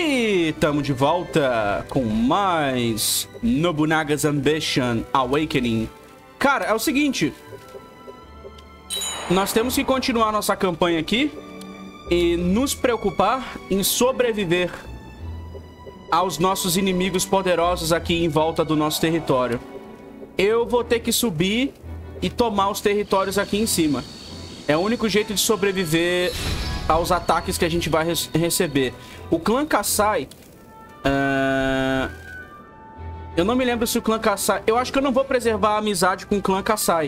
E estamos de volta com mais Nobunaga's Ambition Awakening. Cara, é o seguinte. Nós temos que continuar nossa campanha aqui e nos preocupar em sobreviver aos nossos inimigos poderosos aqui em volta do nosso território. Eu vou ter que subir e tomar os territórios aqui em cima. É o único jeito de sobreviver aos ataques que a gente vai receber. O clã Kasai... eu não me lembro se o clã Kasai... Eu acho que eu não vou preservar a amizade com o clã Kasai.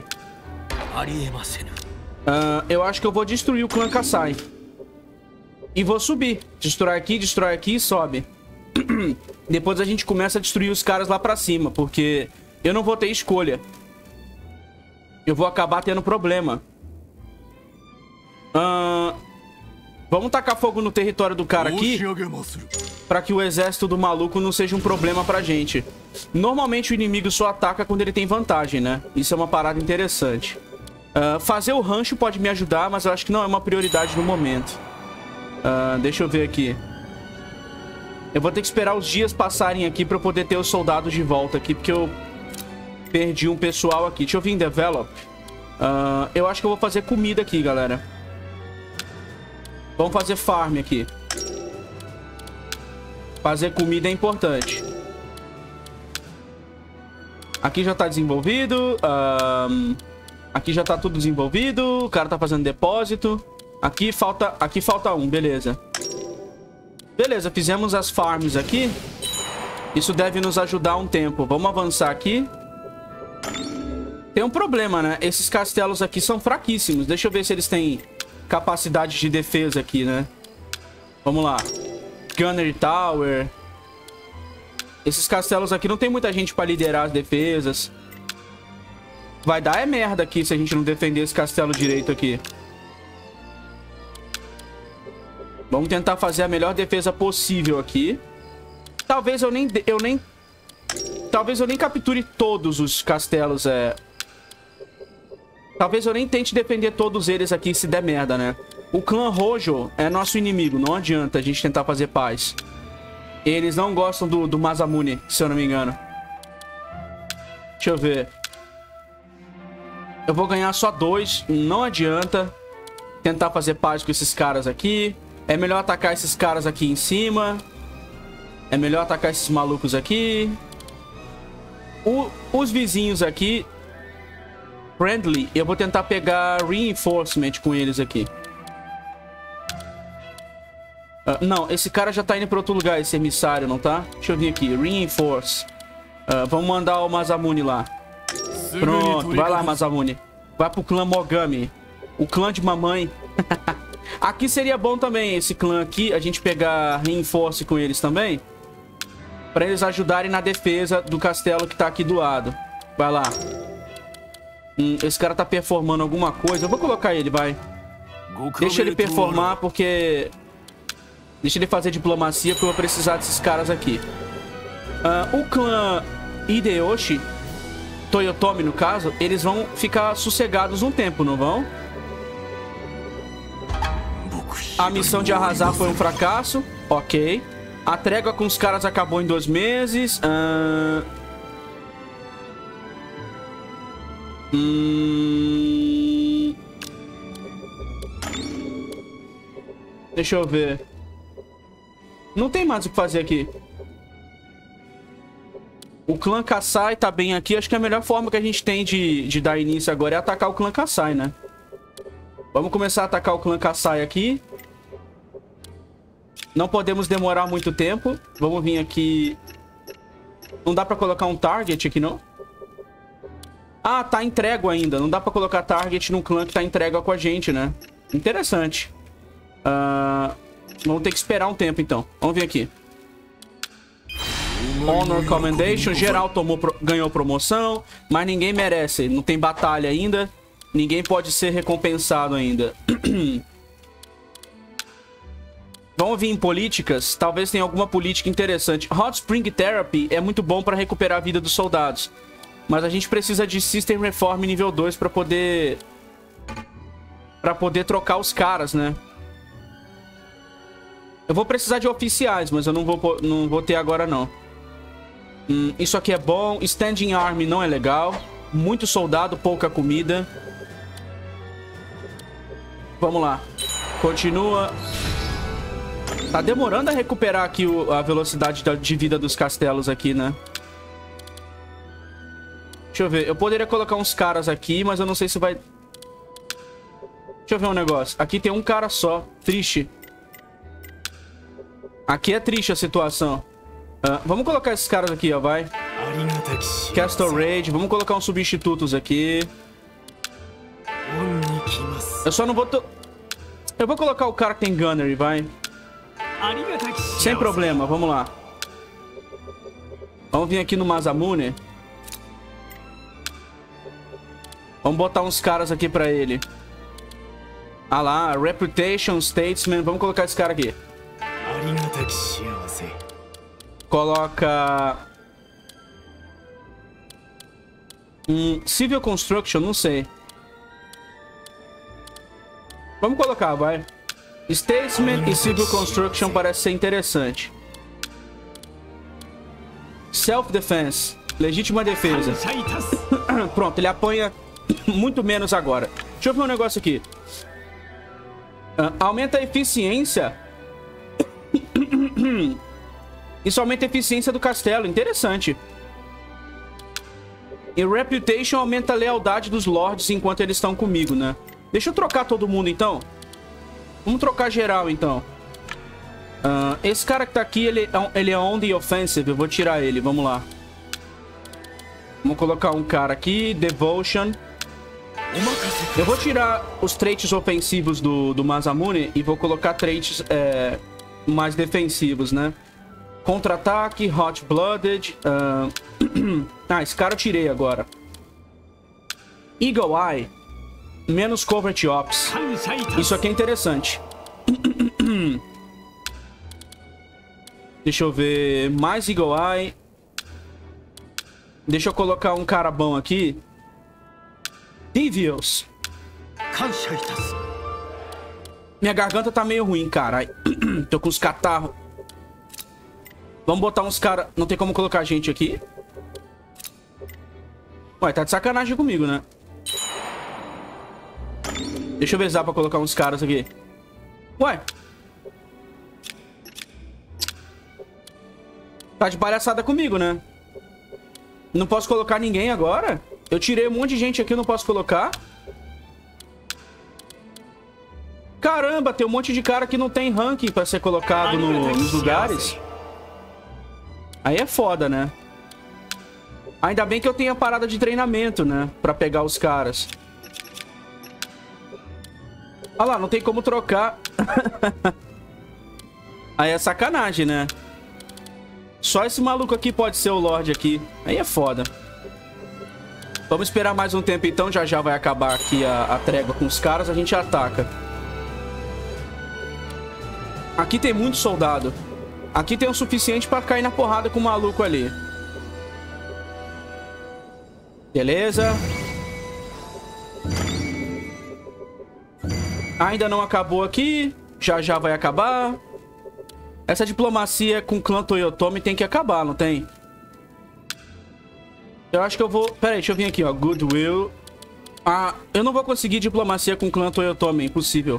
Eu acho que eu vou destruir o clã Kasai. E vou subir. Destrói aqui e sobe. Depois a gente começa a destruir os caras lá pra cima. Porque eu não vou ter escolha. Eu vou acabar tendo problema. Vamos tacar fogo no território do cara aqui, pra que o exército do maluco não seja um problema pra gente. Normalmente o inimigo só ataca quando ele tem vantagem, né? Isso é uma parada interessante. Fazer o rancho pode me ajudar, mas eu acho que não é uma prioridade no momento. Deixa eu ver aqui. Eu vou ter que esperar os dias passarem aqui pra eu poder ter os soldados de volta aqui, porque eu perdi um pessoal aqui. Deixa eu vir em Develop. Eu acho que eu vou fazer comida aqui, galera. Vamos fazer farm aqui. Fazer comida é importante. Aqui já tá desenvolvido. Aqui já tá tudo desenvolvido. O cara tá fazendo depósito. Aqui falta um, beleza. Beleza, fizemos as farms aqui. Isso deve nos ajudar um tempo. Vamos avançar aqui. Tem um problema, né? Esses castelos aqui são fraquíssimos. Deixa eu ver se eles têm capacidade de defesa aqui, né? Vamos lá. Gunnery Tower. Esses castelos aqui não tem muita gente pra liderar as defesas. Vai dar merda aqui se a gente não defender esse castelo direito aqui. Vamos tentar fazer a melhor defesa possível aqui. Talvez eu nem capture todos os castelos, Talvez eu nem tente defender todos eles aqui se der merda, né? O clã Hojo é nosso inimigo. Não adianta a gente tentar fazer paz. Eles não gostam do Masamune, se eu não me engano. Deixa eu ver. Eu vou ganhar só 2. Não adianta tentar fazer paz com esses caras aqui. É melhor atacar esses caras aqui em cima. É melhor atacar esses malucos aqui. Os vizinhos aqui... Friendly, eu vou tentar pegar reinforcement com eles aqui. Não, esse cara já tá indo pra outro lugar, esse emissário, não tá? Deixa eu vir aqui, reinforce. Vamos mandar o Masamune lá. Pronto, vai lá, Masamune. Vai pro clã Mogami. O clã de mamãe. Aqui seria bom também, esse clã aqui, a gente pegar reinforce com eles também. Pra eles ajudarem na defesa do castelo que tá aqui do lado. Vai lá. Esse cara tá performando alguma coisa. Eu vou colocar ele, vai. Deixa ele performar, porque... Deixa ele fazer diplomacia, porque eu vou precisar desses caras aqui. O clã Hideyoshi, Toyotomi no caso, eles vão ficar sossegados um tempo, não vão? A missão de arrasar foi um fracasso. Ok. A trégua com os caras acabou em 2 meses. Deixa eu ver. Não tem mais o que fazer aqui. O clã Kasai tá bem aqui. Acho que a melhor forma que a gente tem de dar início agora é atacar o clã Kasai, né? Vamos começar a atacar o clã Kasai aqui. Não podemos demorar muito tempo. Vamos vir aqui. Não dá pra colocar um target aqui, não? Ah, tá em trégua ainda. Não dá pra colocar target num clã que tá em trégua com a gente, né? Interessante. Vamos ter que esperar um tempo, então. Vamos vir aqui. Honor Commendation. Geral ganhou promoção. Mas ninguém merece. Não tem batalha ainda. Ninguém pode ser recompensado ainda. Vamos vir em políticas. Talvez tenha alguma política interessante. Hot Spring Therapy é muito bom pra recuperar a vida dos soldados. Mas a gente precisa de System Reform nível 2 pra poder trocar os caras, né? Eu vou precisar de oficiais, mas eu não vou ter agora, não. Isso aqui é bom. Standing Army não é legal. Muito soldado, pouca comida. Vamos lá. Continua. Tá demorando a recuperar aqui a velocidade de vida dos castelos aqui, né? Deixa eu ver. Eu poderia colocar uns caras aqui, mas eu não sei se vai... Deixa eu ver um negócio. Aqui tem um cara só. Triste. Aqui é triste a situação. Vamos colocar esses caras aqui, ó, vai. Castle Raid. Vamos colocar uns substitutos aqui. Eu só não vou... Eu vou colocar o cara que tem Gunnery, vai. Sem problema, vamos lá. Vamos vir aqui no Masamune. Vamos botar uns caras aqui pra ele. Ah lá, Reputation, Statesman. Vamos colocar esse cara aqui. Coloca... Civil Construction, não sei. Vamos colocar, vai. Statesman e Civil Construction parece ser interessante. Self-Defense. Legítima defesa. Pronto, ele apanha muito menos agora. Deixa eu ver um negócio aqui. Aumenta a eficiência. Isso aumenta a eficiência do castelo. Interessante. E Reputation aumenta a lealdade dos lords enquanto eles estão comigo, né? Deixa eu trocar todo mundo, então. Vamos trocar geral, então. Esse cara que tá aqui, ele é on the offensive. Eu vou tirar ele, vamos lá. Vamos colocar um cara aqui, Devotion. Eu vou tirar os traits ofensivos do Masamune e vou colocar traits mais defensivos, né? Contra-ataque, Hot-Blooded. Esse cara eu tirei agora. Eagle Eye. Menos Covert Ops. Isso aqui é interessante. Deixa eu ver. Mais Eagle Eye. Deixa eu colocar um cara bom aqui. Devious. Minha garganta tá meio ruim, caralho. Tô com os catarros. Vamos botar uns caras... Não tem como colocar gente aqui. Ué, tá de sacanagem comigo, né? Deixa eu ver se dá pra colocar uns caras aqui. Ué. Tá de palhaçada comigo, né? Não posso colocar ninguém agora? Eu tirei um monte de gente aqui, não posso colocar? Caramba, tem um monte de cara que não tem ranking pra ser colocado nos lugares. Aí é foda, né? Ainda bem que eu tenho a parada de treinamento, né? Pra pegar os caras. Olha lá, não tem como trocar. Aí é sacanagem, né? Só esse maluco aqui pode ser o Lorde aqui. Aí é foda. Vamos esperar mais um tempo então. Já já vai acabar aqui a trégua com os caras. A gente ataca. Aqui tem muito soldado. Aqui tem o suficiente pra cair na porrada com o maluco ali. Beleza. Ainda não acabou aqui. Já já vai acabar. Essa diplomacia com o clã Toyotomi tem que acabar, não tem? Eu acho que eu vou... Pera aí, deixa eu vir aqui, ó. Goodwill. Eu não vou conseguir diplomacia com o clã Toyotomi. Impossível.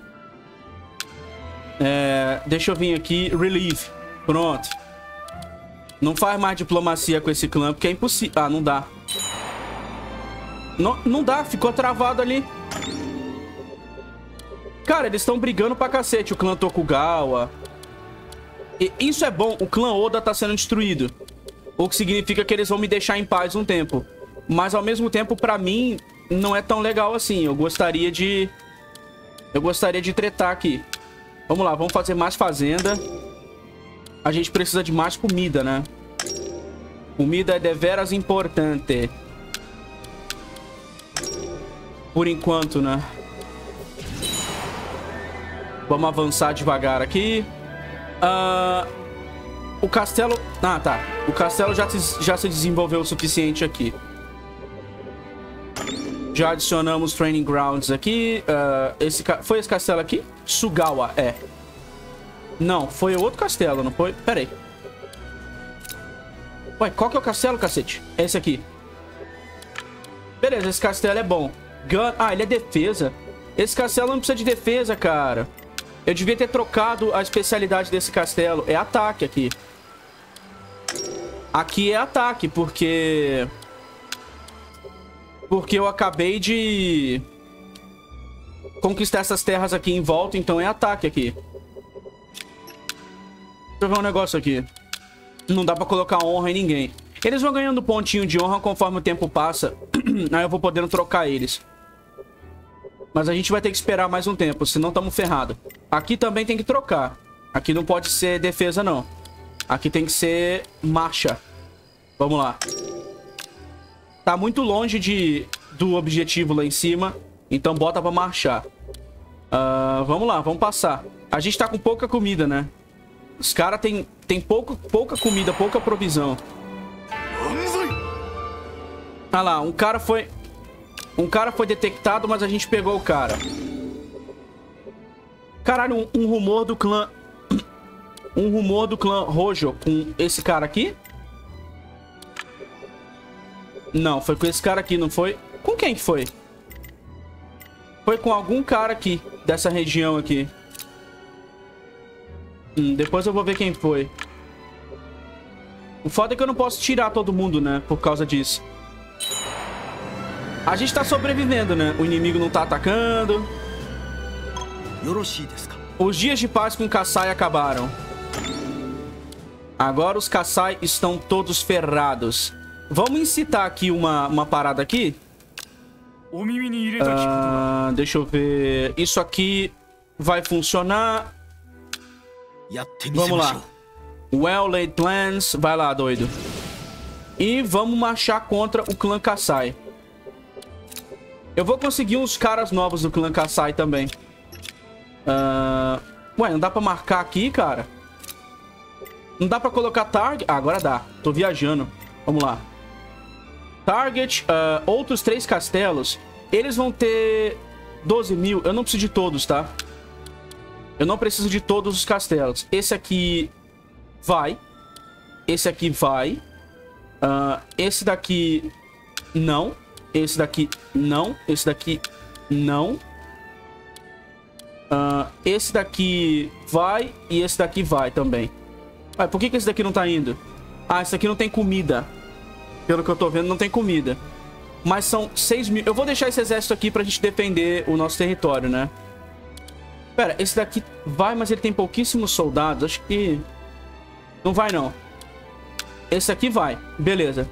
Deixa eu vir aqui. Relief. Pronto. Não faz mais diplomacia com esse clã, porque é impossível. Não dá. Não dá, ficou travado ali. Cara, eles estão brigando pra cacete, o clã Tokugawa. E isso é bom, o clã Oda tá sendo destruído. O que significa que eles vão me deixar em paz um tempo. Mas ao mesmo tempo, pra mim, não é tão legal assim. Eu gostaria de tretar aqui. Vamos lá, vamos fazer mais fazenda. A gente precisa de mais comida, né? Comida é deveras importante. Por enquanto, né? Vamos avançar devagar aqui. O castelo... tá. O castelo já se desenvolveu o suficiente aqui. Já adicionamos Training Grounds aqui. Foi esse castelo aqui? Sugawa, Não, foi outro castelo, não foi? Pera aí. Ué, qual que é o castelo, cacete? É esse aqui. Beleza, esse castelo é bom. Ah, ele é defesa. Esse castelo não precisa de defesa, cara. Eu devia ter trocado a especialidade desse castelo. É ataque aqui. Aqui é ataque, porque eu acabei de conquistar essas terras aqui em volta, então é ataque aqui. Deixa eu ver um negócio aqui. Não dá pra colocar honra em ninguém. Eles vão ganhando pontinho de honra conforme o tempo passa. Aí eu vou podendo trocar eles. Mas a gente vai ter que esperar mais um tempo, senão estamos ferrados. Aqui também tem que trocar. Aqui não pode ser defesa, não. Aqui tem que ser marcha. Vamos lá. Tá muito longe do objetivo lá em cima. Então bota pra marchar. Vamos lá, vamos passar. A gente tá com pouca comida, né? Os caras tem pouca comida, pouca provisão. Ah lá, um cara foi detectado, mas a gente pegou o cara. Caralho, um rumor do clã... Um rumor do clã Rojo com esse cara aqui? Não, foi com esse cara aqui, não foi? Com quem que foi? Foi com algum cara aqui, dessa região aqui. Depois eu vou ver quem foi. O foda é que eu não posso tirar todo mundo, né? Por causa disso. A gente tá sobrevivendo, né? O inimigo não tá atacando. Os dias de paz com Kassai acabaram. Agora os Kassai estão todos ferrados. Vamos incitar aqui uma parada aqui. Deixa eu ver. Isso aqui vai funcionar. Vamos lá. Well laid plans. Vai lá, doido. E vamos marchar contra o clã Kassai. Eu vou conseguir uns caras novos do clã Kassai também. Ué, não dá pra marcar aqui, cara? Não dá pra colocar target? Ah, agora dá. Tô viajando. Vamos lá. Target, outros 3 castelos. Eles vão ter 12 mil. Eu não preciso de todos, tá? Eu não preciso de todos os castelos. Esse aqui vai. Esse aqui vai. Esse daqui não. Esse daqui não. Esse daqui não. Esse daqui vai. E esse daqui vai também. Ué, por que esse daqui não tá indo? Ah, esse daqui não tem comida. Pelo que eu tô vendo, não tem comida. Mas são 6 mil. Eu vou deixar esse exército aqui pra gente defender o nosso território, né? Pera, esse daqui vai, mas ele tem pouquíssimos soldados. Acho que... Não vai, não. Esse aqui vai. Beleza.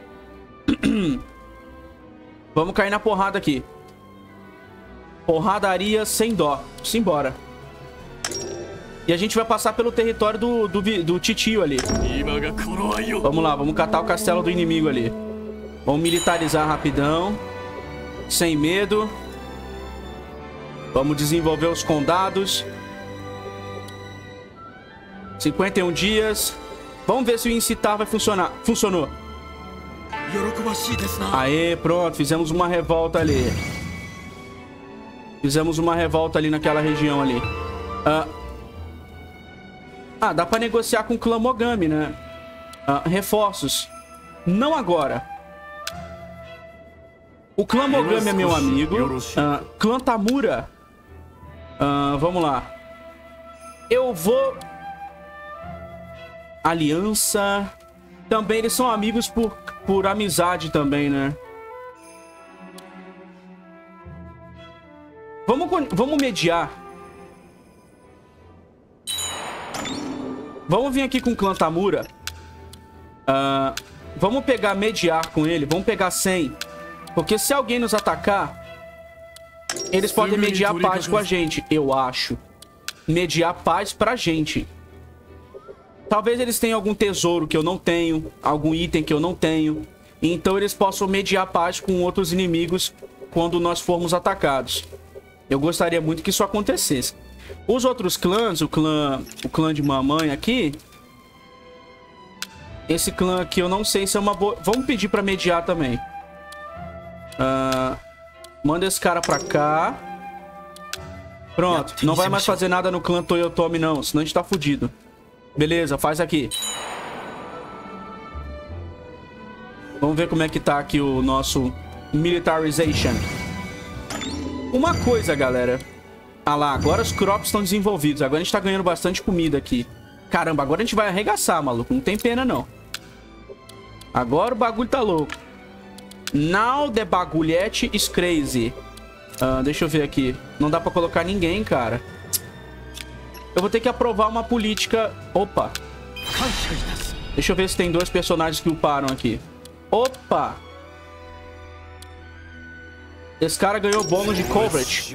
Vamos cair na porrada aqui. Porradaria sem dó. Simbora. E a gente vai passar pelo território do titio ali. Vamos lá, vamos catar o castelo do inimigo ali. Vamos militarizar rapidão. Sem medo. Vamos desenvolver os condados. 51 dias. Vamos ver se o incitar vai funcionar. Funcionou. Aê, pronto. Fizemos uma revolta ali. Fizemos uma revolta ali naquela região ali. Dá pra negociar com o clã Mogami, né? Reforços. Não agora. O clã Mogami é meu amigo. Clã Tamura. Vamos lá. Eu vou... Aliança. Também eles são amigos por amizade também, né? Vamos mediar. Vamos vir aqui com o clã Tamura. Vamos pegar mediar com ele. Vamos pegar 100. Porque se alguém nos atacar, eles podem mediar paz com a gente, eu acho. Mediar paz pra gente. Talvez eles tenham algum tesouro que eu não tenho. Algum item que eu não tenho. Então eles possam mediar paz com outros inimigos quando nós formos atacados. Eu gostaria muito que isso acontecesse. Os outros clãs, o clã de mamãe aqui. Esse clã aqui eu não sei se é uma boa... Vamos pedir pra mediar também. Manda esse cara pra cá. Pronto, não vai mais fazer nada no clã Toyotomi não, senão a gente tá fudido. Beleza, faz aqui. Vamos ver como é que tá aqui o nosso militarization. Uma coisa, galera. Ah lá, agora os crops estão desenvolvidos. Agora a gente tá ganhando bastante comida aqui. Caramba, agora a gente vai arregaçar, maluco. Não tem pena, não. Agora o bagulho tá louco. Now the bagulhete is crazy. Deixa eu ver aqui. Não dá pra colocar ninguém, cara. Eu vou ter que aprovar uma política... Opa. Deixa eu ver se tem dois personagens que uparam aqui. Opa. Esse cara ganhou bônus de coverage.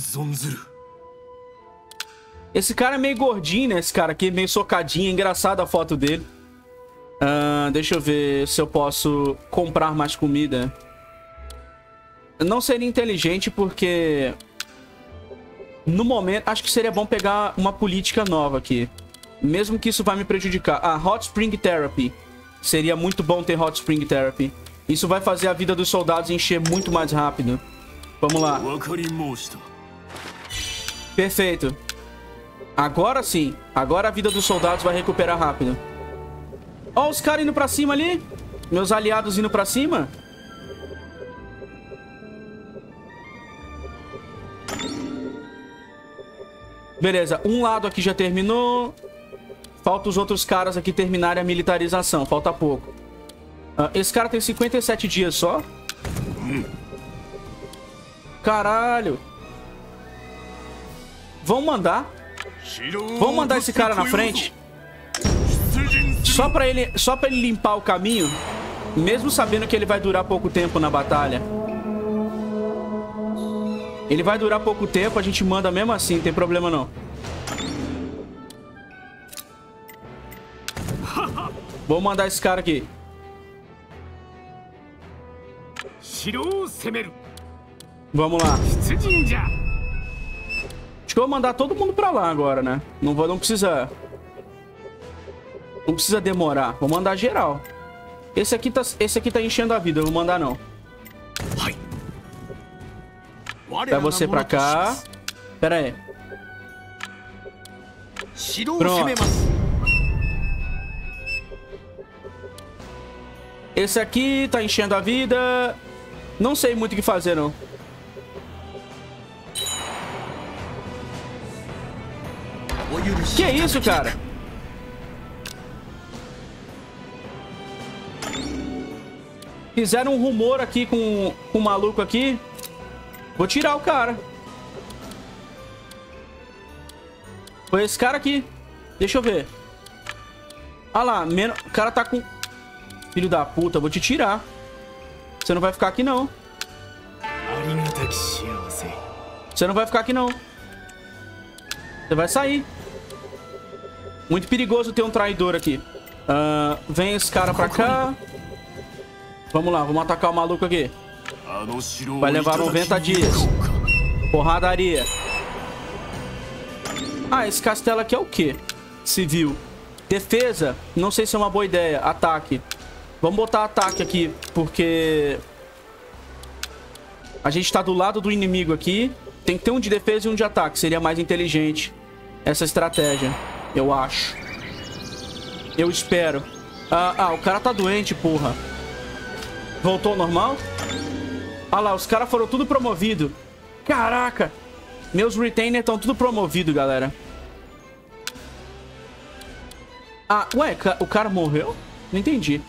Esse cara é meio gordinho, né? Esse cara aqui, meio socadinho. Engraçada a foto dele. Deixa eu ver se eu posso comprar mais comida. Não seria inteligente porque... No momento, acho que seria bom pegar uma política nova aqui. Mesmo que isso vai me prejudicar. Hot Spring Therapy. Seria muito bom ter Hot Spring Therapy. Isso vai fazer a vida dos soldados encher muito mais rápido. Vamos lá. Perfeito. Agora sim. Agora a vida dos soldados vai recuperar rápido. Ó, os caras indo pra cima ali. Meus aliados indo pra cima. Beleza, um lado aqui já terminou. Falta os outros caras aqui terminarem a militarização. Falta pouco. Esse cara tem 57 dias só. Caralho. Vamos mandar. Vamos mandar esse cara na frente. Só pra ele limpar o caminho. Mesmo sabendo que ele vai durar pouco tempo na batalha. Ele vai durar pouco tempo, a gente manda mesmo assim, não tem problema não. Vou mandar esse cara aqui. Vamos lá. Acho que eu vou mandar todo mundo pra lá agora, né? Não precisa demorar. Vou mandar geral. Esse aqui tá enchendo a vida, eu vou mandar não. Vai você pra cá. Pera aí. Pronto. Esse aqui tá enchendo a vida. Não sei muito o que fazer, não. Que é isso, cara? Fizeram um rumor aqui com o maluco aqui. Vou tirar o cara. Foi esse cara aqui. Deixa eu ver. Ah lá, o cara tá com... Filho da puta, vou te tirar. Você não vai ficar aqui, não. Você não vai ficar aqui, não. Você vai sair. Muito perigoso ter um traidor aqui. Vem esse cara pra cá. Vamos lá, vamos atacar o maluco aqui. Vai levar 90 dias. Porradaria. Esse castelo aqui é o quê? Civil. Defesa. Não sei se é uma boa ideia. Ataque. Vamos botar ataque aqui, porque... A gente tá do lado do inimigo aqui. Tem que ter um de defesa e um de ataque. Seria mais inteligente essa estratégia. Eu acho. Eu espero. O cara tá doente, porra. Voltou ao normal? Ah lá, os caras foram tudo promovidos. Caraca. Meus retainers estão tudo promovidos, galera. Ué, o cara morreu? Não entendi.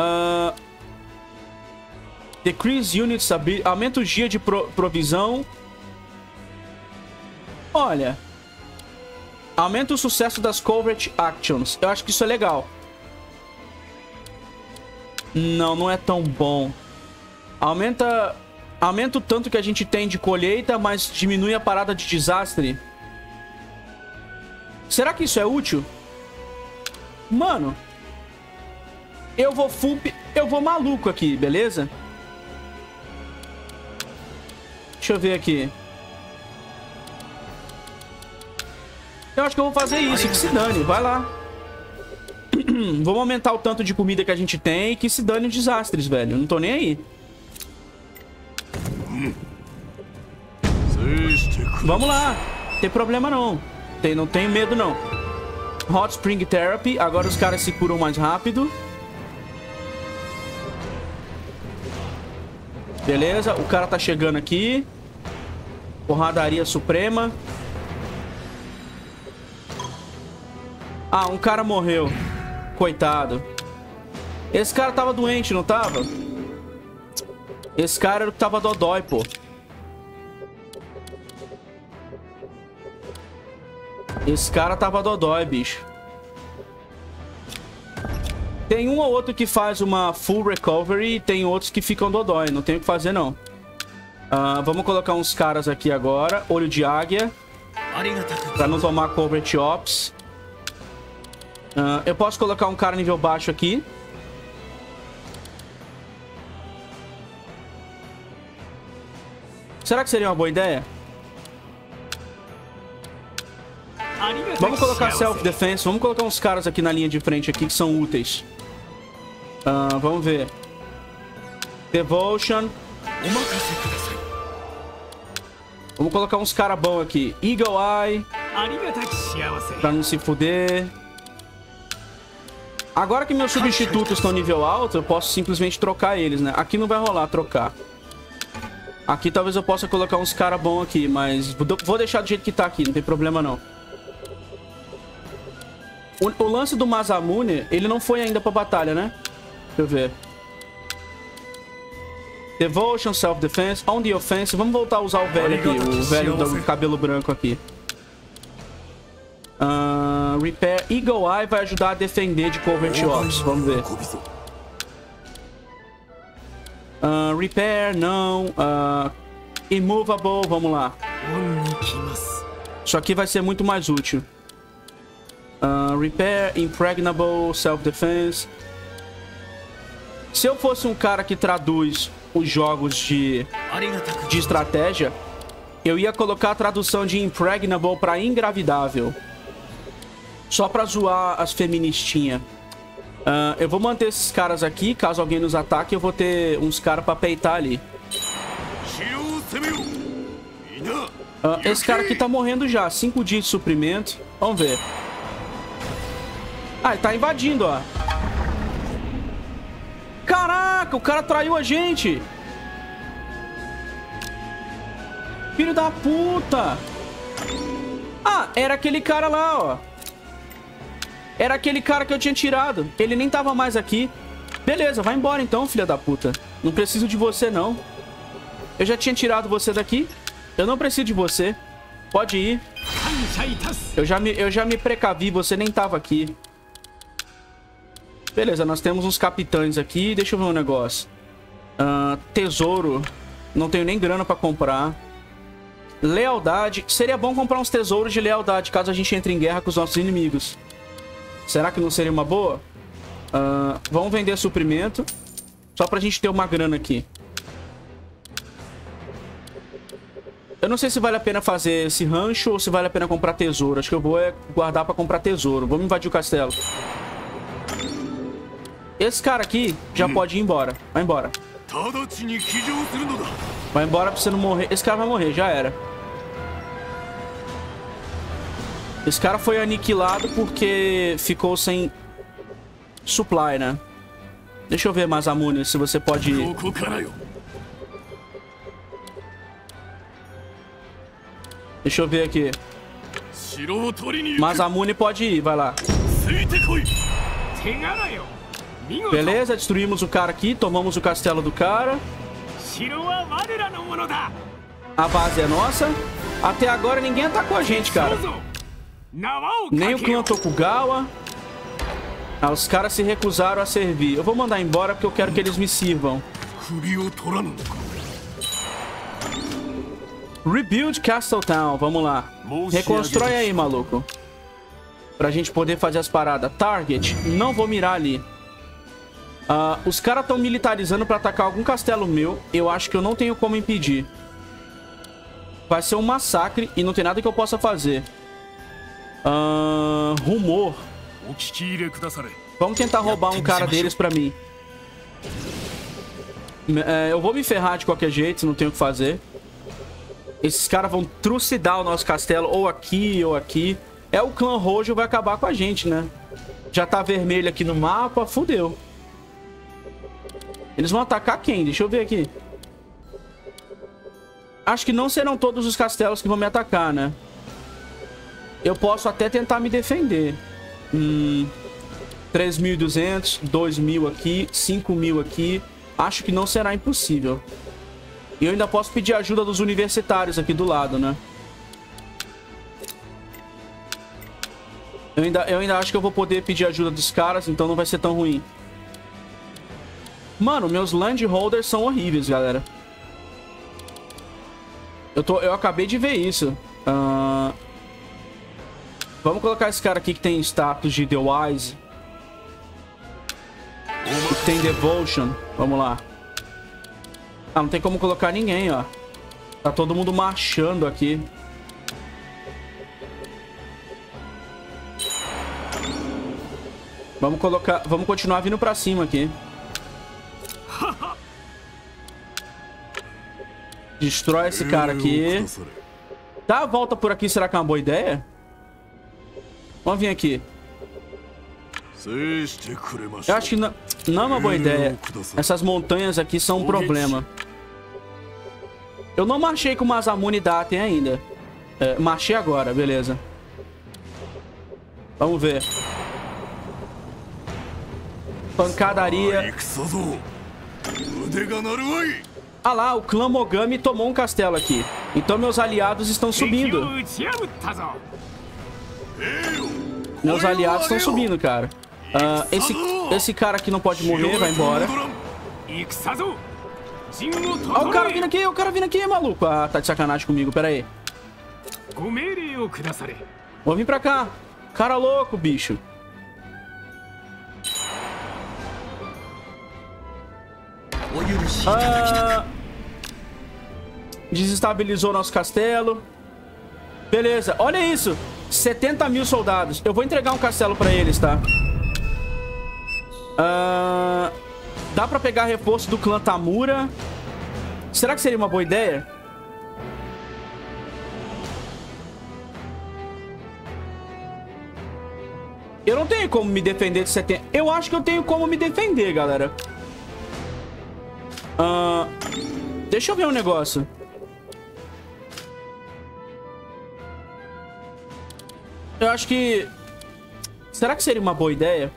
Decrease units ability. Aumenta o dia de provisão. Olha. Aumenta o sucesso das covert actions. Eu acho que isso é legal. Não é tão bom. Aumenta o tanto que a gente tem de colheita, mas diminui a parada de desastre. Será que isso é útil? Mano, eu vou maluco aqui, beleza? Deixa eu ver aqui. Eu acho que eu vou fazer isso, que se dane, vai lá. Vamos aumentar o tanto de comida que a gente tem e que se dane os desastres, velho. Eu não tô nem aí. Vamos lá. Tem problema não. Não tenho medo não. Hot Spring Therapy. Agora os caras se curam mais rápido. Beleza, o cara tá chegando aqui. Porradaria suprema. Ah, um cara morreu. Coitado. Esse cara tava doente, não tava? Esse cara era o que tava dodói, pô. Esse cara tava dodói, bicho. Tem um ou outro que faz uma full recovery e tem outros que ficam dodói. Não tem o que fazer, não. Vamos colocar uns caras aqui agora. Olho de águia. Pra não tomar Covert Ops. Eu posso colocar um cara nível baixo aqui. Será que seria uma boa ideia? Vamos colocar self-defense. Vamos colocar uns caras aqui na linha de frente aqui que são úteis. Vamos ver. Devotion. Vamos colocar uns caras bons aqui. Eagle Eye. Pra não se fuder. Agora que meus substitutos estão nível alto, eu posso simplesmente trocar eles, né? Aqui não vai rolar trocar. Aqui talvez eu possa colocar uns caras bons aqui, mas vou deixar do jeito que tá aqui, não tem problema não. O lance do Masamune, ele não foi ainda pra batalha, né? Deixa eu ver. Devotion, Self-Defense, On the Offense. Vamos voltar a usar o velho aqui, o velho do cabelo branco aqui. Repair. Eagle Eye vai ajudar a defender de Covert Ops. Vamos ver. Repair, não. Immovable, vamos lá. Isso aqui vai ser muito mais útil. Repair, Impregnable, Self-Defense. Se eu fosse um cara que traduz os jogos de estratégia, eu ia colocar a tradução de Impregnable pra Ingravidável. Só pra zoar as feministinhas. Eu vou manter esses caras aqui. Caso alguém nos ataque, eu vou ter uns caras pra peitar ali. Esse cara aqui tá morrendo já. 5 dias de suprimento. Vamos ver. Ah, ele tá invadindo, ó. Caraca, o cara traiu a gente. Filho da puta. Ah, era aquele cara lá, ó. Era aquele cara que eu tinha tirado. Ele nem tava mais aqui. Beleza, vai embora então, filha da puta. Não preciso de você, não. Eu já tinha tirado você daqui. Eu não preciso de você. Pode ir. Eu já me precavi, você nem tava aqui. Beleza, nós temos uns capitães aqui. Deixa eu ver um negócio. Tesouro. Não tenho nem grana pra comprar. Lealdade. Seria bom comprar uns tesouros de lealdade caso a gente entre em guerra com os nossos inimigos. Será que não seria uma boa? Vamos vender suprimento. Só pra gente ter uma grana aqui. Eu não sei se vale a pena fazer esse rancho ou se vale a pena comprar tesouro. Acho que eu vou guardar pra comprar tesouro. Vamos invadir o castelo. Esse cara aqui já pode ir embora. Vai embora. Vai embora pra você não morrer. Esse cara vai morrer, já era. Esse cara foi aniquilado porque ficou sem supply, né? Deixa eu ver, Masamune, se você pode ir. Deixa eu ver aqui. Masamune pode ir, vai lá. Beleza, destruímos o cara aqui, tomamos o castelo do cara. A base é nossa. Até agora ninguém atacou a gente, cara. Nem o clã Tokugawa. Os caras se recusaram a servir. Eu vou mandar embora porque eu quero que eles me sirvam. Rebuild Castletown, vamos lá. Reconstrói aí, maluco. Pra gente poder fazer as paradas. Target, não vou mirar ali. Os caras estão militarizando pra atacar algum castelo meu. Eu acho que eu não tenho como impedir. Vai ser um massacre e não tem nada que eu possa fazer. Rumor. Vamos tentar roubar um cara deles pra mim. Eu vou me ferrar de qualquer jeito, não tenho o que fazer. Esses caras vão trucidar o nosso castelo, ou aqui, ou aqui. É, o clã Rojo vai acabar com a gente, né? Já tá vermelho aqui no mapa, fudeu. Eles vão atacar quem? Deixa eu ver aqui. Acho que não serão todos os castelos que vão me atacar, né? Eu posso até tentar me defender. 3.200, 2.000 aqui, 5.000 aqui. Acho que não será impossível. E eu ainda posso pedir ajuda dos universitários aqui do lado, né? Eu ainda acho que eu vou poder pedir ajuda dos caras, então não vai ser tão ruim. Mano, meus landholders são horríveis, galera. Eu acabei de ver isso. Vamos colocar esse cara aqui que tem status de The Wise. Que tem Devotion. Vamos lá. Ah, não tem como colocar ninguém, ó. Tá todo mundo marchando aqui. Vamos continuar vindo pra cima aqui. Destrói esse cara aqui. Dá a volta por aqui, será que é uma boa ideia? Vamos vir aqui. Eu acho que não é uma boa ideia. Essas montanhas aqui são um problema. Eu não marchei com o Masamune Daten ainda. Marchei agora, beleza. Vamos ver. Pancadaria. Ah lá, o clã Mogami tomou um castelo aqui. Então meus aliados estão subindo. Meus aliados estão subindo, cara. Esse cara aqui não pode morrer, vai embora. Ó, o cara vindo aqui, maluco. Ah, tá de sacanagem comigo, pera aí. Vou vir pra cá. Cara louco, bicho. Desestabilizou nosso castelo. Beleza, olha isso. 70.000 soldados. Eu vou entregar um castelo pra eles, tá? Dá pra pegar reforço do clã Tamura. Será que seria uma boa ideia? Eu não tenho como me defender de 70. Eu acho que eu tenho como me defender, galera. Deixa eu ver um negócio. Eu acho que... Será que seria uma boa ideia?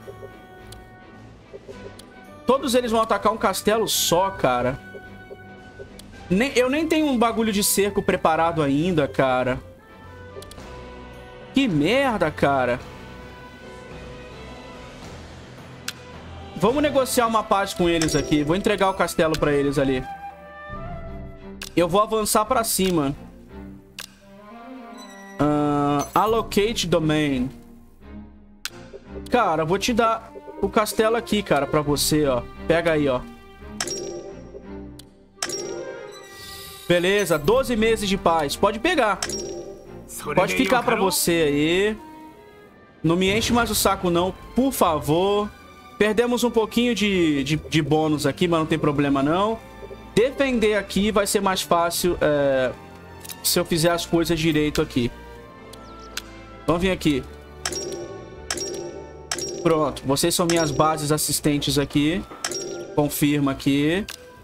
Todos eles vão atacar um castelo só, cara. Eu nem tenho um bagulho de cerco preparado ainda, cara. Que merda, cara. Vamos negociar uma paz com eles aqui. Vou entregar o castelo pra eles ali. Eu vou avançar pra cima. Allocate domain. Cara, vou te dar o castelo aqui, cara, pra você, ó. Pega aí, ó. Beleza, 12 meses de paz. Pode pegar. Pode ficar pra você aí. Não me enche mais o saco, não, por favor. Perdemos um pouquinho de bônus aqui, mas não tem problema, não. Defender aqui vai ser mais fácil se eu fizer as coisas direito aqui. Vamos vir aqui. Pronto, vocês são minhas bases assistentes aqui. Confirma aqui.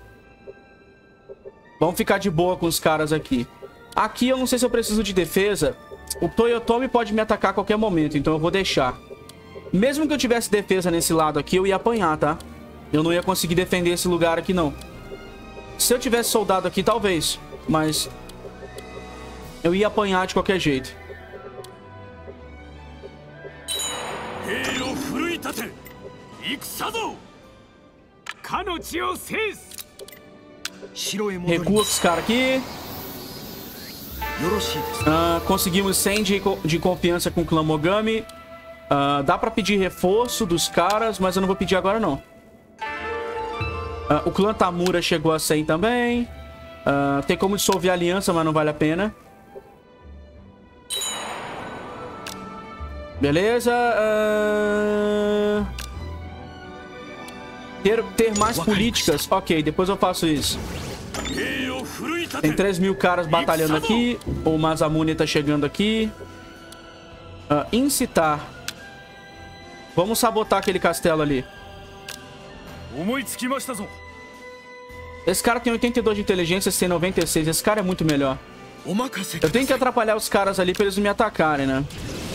Vamos ficar de boa com os caras aqui. Aqui eu não sei se eu preciso de defesa. O Toyotomi pode me atacar a qualquer momento, então eu vou deixar. Mesmo que eu tivesse defesa nesse lado aqui, eu ia apanhar, tá? Eu não ia conseguir defender esse lugar aqui, não. Se eu tivesse soldado aqui, talvez. Mas eu ia apanhar de qualquer jeito. Recua os caras aqui. Conseguimos 100 de confiança com o clã Mogami. Dá pra pedir reforço dos caras, mas eu não vou pedir agora, não. O clã Tamura chegou a 100 também. Tem como dissolver a aliança, mas não vale a pena. Beleza. Ter mais políticas. Ok, depois eu faço isso. Tem 3.000 caras batalhando aqui. O Masamune tá chegando aqui. Incitar. Vamos sabotar aquele castelo ali. Esse cara tem 82 de inteligência, esse tem 96. Esse cara é muito melhor. Eu tenho que atrapalhar os caras ali pra eles não me atacarem, né?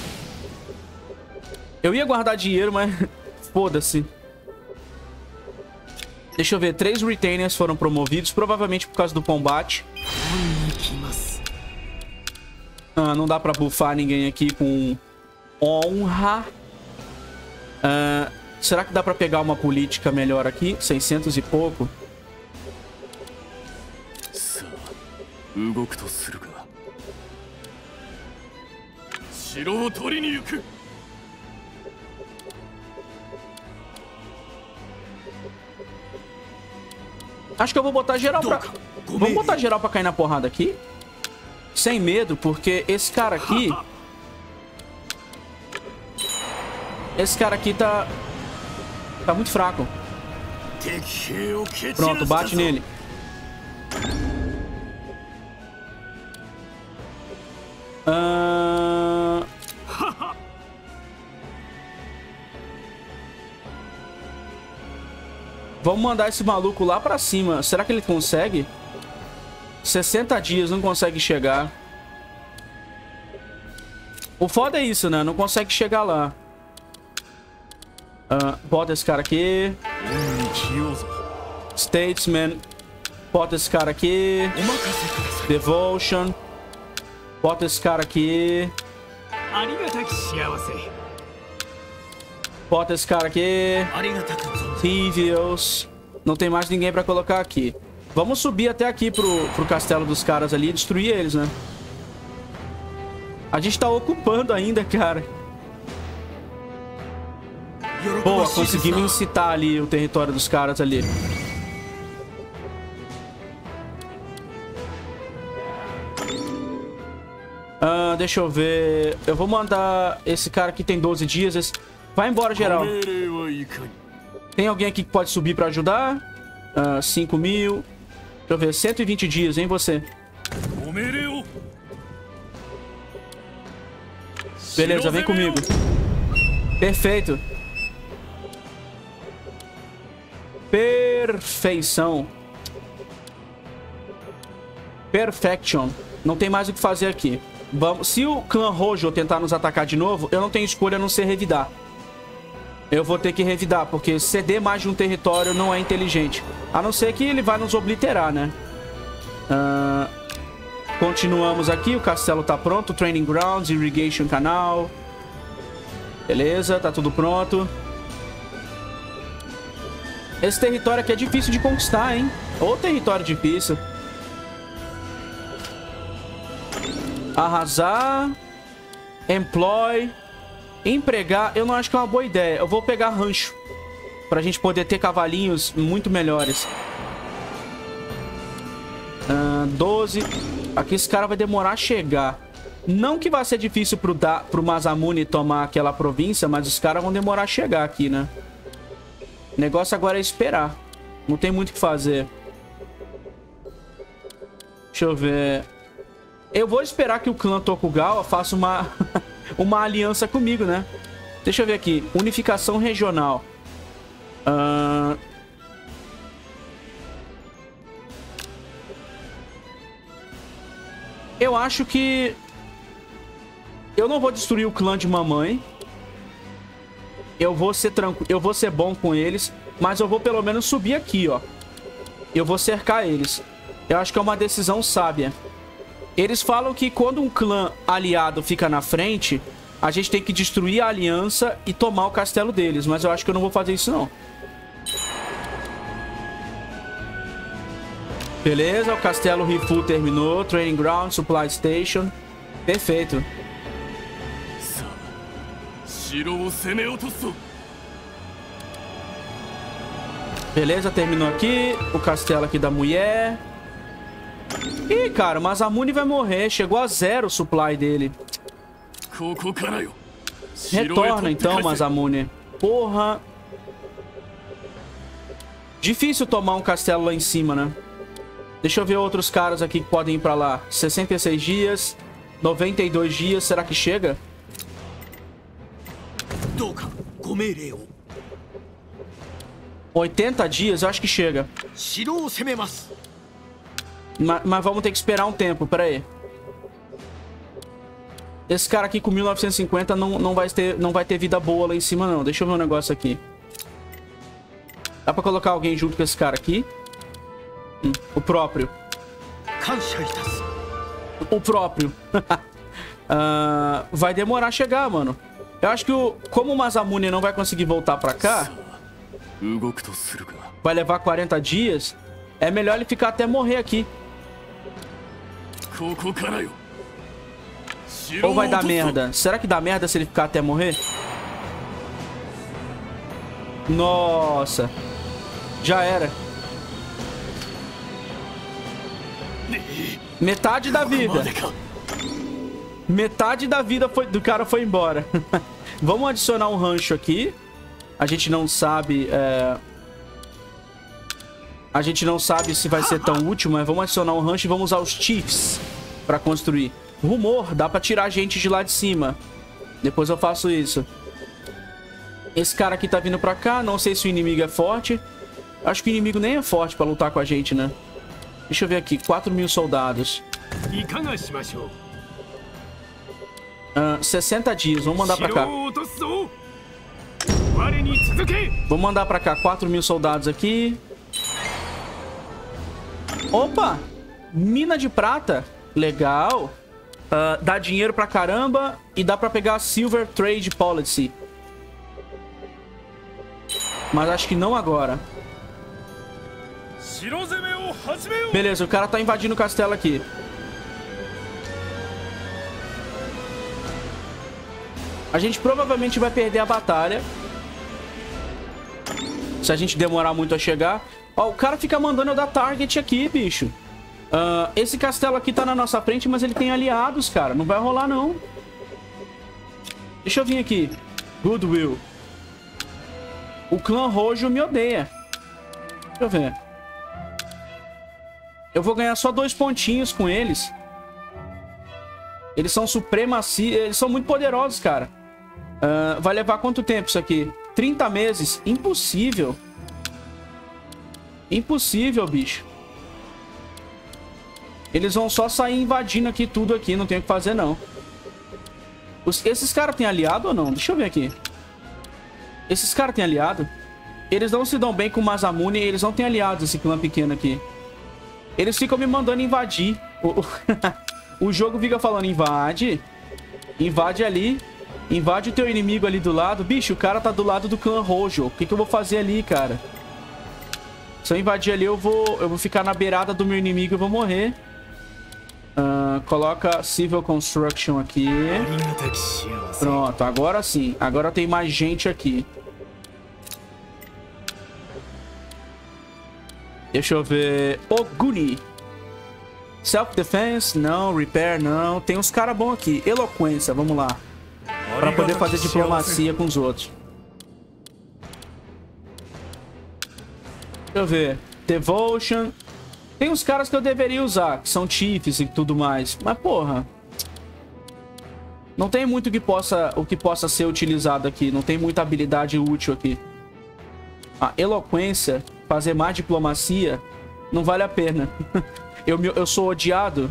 Eu ia guardar dinheiro, mas... foda-se. Deixa eu ver. 3 retainers foram promovidos, provavelmente por causa do combate. Não dá pra buffar ninguém aqui com honra. Será que dá pra pegar uma política melhor aqui? 600 e pouco. Acho que eu vou botar geral pra... Vamos botar geral pra cair na porrada aqui? Sem medo, porque esse cara aqui... Esse cara aqui tá muito fraco. Pronto, bate nele. Vamos mandar esse maluco lá pra cima. Será que ele consegue? 60 dias, não consegue chegar. O foda é isso, né? Não consegue chegar lá. Bota esse cara aqui. Statesman. Bota esse cara aqui. Devotion. Bota esse cara aqui. Bota esse cara aqui. Tivios. Não tem mais ninguém pra colocar aqui. Vamos subir até aqui pro castelo dos caras ali e destruir eles, né? A gente tá ocupando ainda, cara. Boa, conseguimos incitar ali o território dos caras ali. Deixa eu ver. Eu vou mandar... Esse cara aqui tem 12 dias. Vai embora, geral. Tem alguém aqui que pode subir pra ajudar? 5.000. Deixa eu ver. 120 dias, hein, você? Beleza, vem comigo. Perfeito. Perfeição. Perfection. Não tem mais o que fazer aqui. Vamos. Se o clã Rojo tentar nos atacar de novo, eu não tenho escolha a não ser revidar. Eu vou ter que revidar, porque ceder mais de um território não é inteligente. A não ser que ele vai nos obliterar, né? Continuamos aqui. O castelo tá pronto. Training Grounds, Irrigation Canal. Beleza, tá tudo pronto. Esse território aqui é difícil de conquistar, hein? Ou território difícil. Arrasar. Employ. Empregar. Eu não acho que é uma boa ideia. Eu vou pegar rancho. Pra gente poder ter cavalinhos muito melhores. 12. Aqui esse cara vai demorar a chegar. Não que vai ser difícil pro Masamune tomar aquela província, mas os caras vão demorar a chegar aqui, né? O negócio agora é esperar. Não tem muito o que fazer. Deixa eu ver. Eu vou esperar que o clã Tokugawa faça uma uma aliança comigo, né? Deixa eu ver aqui. Unificação regional. Eu acho que... eu não vou destruir o clã de mamãe. Eu vou ser tranquilo. Eu vou ser bom com eles. Mas eu vou pelo menos subir aqui, ó. Eu vou cercar eles. Eu acho que é uma decisão sábia. Eles falam que quando um clã aliado fica na frente, a gente tem que destruir a aliança e tomar o castelo deles. Mas eu acho que eu não vou fazer isso, não. Beleza, o castelo Rifu terminou. Training Ground, Supply Station. Perfeito. Beleza, terminou aqui. O castelo aqui da mulher. Ih, cara, o Masamune vai morrer. Chegou a 0 o supply dele. Retorna então, Masamune. Porra. Difícil tomar um castelo lá em cima, né? Deixa eu ver outros caras aqui que podem ir pra lá. 66 dias. 92 dias. Será que chega? 80 dias, eu acho que chega. Mas vamos ter que esperar um tempo, pera aí. Esse cara aqui com 1950 não vai ter vida boa lá em cima, não. Deixa eu ver um negócio aqui. Dá pra colocar alguém junto com esse cara aqui? O próprio. O próprio. Vai demorar a chegar, mano. Eu acho que como o Masamune não vai conseguir voltar pra cá, vai levar 40 dias, é melhor ele ficar até morrer aqui. Ou vai dar merda? Será que dá merda se ele ficar até morrer? Nossa. Já era. Metade da vida. Metade da vida do cara foi embora. Vamos adicionar um rancho aqui. A gente não sabe... A gente não sabe se vai ser tão útil, mas vamos adicionar um rancho e vamos usar os Chiefs pra construir. Rumor, dá pra tirar gente de lá de cima. Depois eu faço isso. Esse cara aqui tá vindo pra cá. Não sei se o inimigo é forte. Acho que o inimigo nem é forte pra lutar com a gente, né? Deixa eu ver aqui. 4.000 soldados. 60 dias. Vamos mandar pra cá. Vamos mandar pra cá. 4.000 soldados aqui. Opa! Mina de prata. Legal. Dá dinheiro pra caramba. E dá pra pegar Silver Trade Policy. Mas acho que não agora. Beleza, o cara tá invadindo o castelo aqui. A gente provavelmente vai perder a batalha. Se a gente demorar muito a chegar. Ó, o cara fica mandando eu dar target aqui, bicho. Esse castelo aqui tá na nossa frente, mas ele tem aliados, cara. Não vai rolar, não. Deixa eu vir aqui. Goodwill. O clã Rojo me odeia. Deixa eu ver. Eu vou ganhar só 2 pontinhos com eles. Eles são supremacia. Eles são muito poderosos, cara. Vai levar quanto tempo isso aqui? 30 meses? Impossível. Impossível, bicho. Eles vão só sair invadindo aqui tudo aqui. Não tem o que fazer, não. Esses caras têm aliado ou não? Deixa eu ver aqui. Esses caras têm aliado? Eles não se dão bem com o Masamune. Eles não têm aliados, esse clã pequeno aqui. Eles ficam me mandando invadir. O jogo fica falando, invade. Invade ali. Invade o teu inimigo ali do lado. Bicho, o cara tá do lado do clã Rojo. O que eu vou fazer ali, cara? Se eu invadir ali, eu vou ficar na beirada do meu inimigo e vou morrer. Coloca Civil Construction aqui. Pronto, agora sim. Agora tem mais gente aqui. Deixa eu ver. Oguni. Self-defense, não. Repair, não. Tem uns caras bons aqui. Eloquência, vamos lá. Pra poder fazer diplomacia com os outros. Deixa eu ver. Devotion. Tem uns caras que eu deveria usar, que são chiefs e tudo mais. Mas, porra. Não tem muito o que possa ser utilizado aqui. Não tem muita habilidade útil aqui. A eloquência, fazer mais diplomacia, não vale a pena. Eu sou odiado.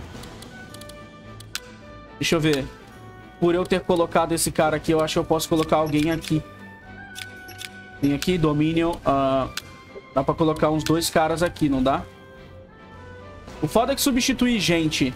Deixa eu ver. Por eu ter colocado esse cara aqui, eu acho que eu posso colocar alguém aqui. Tem aqui, Dominion. Dá pra colocar uns 2 caras aqui, não dá? O foda é que substituir gente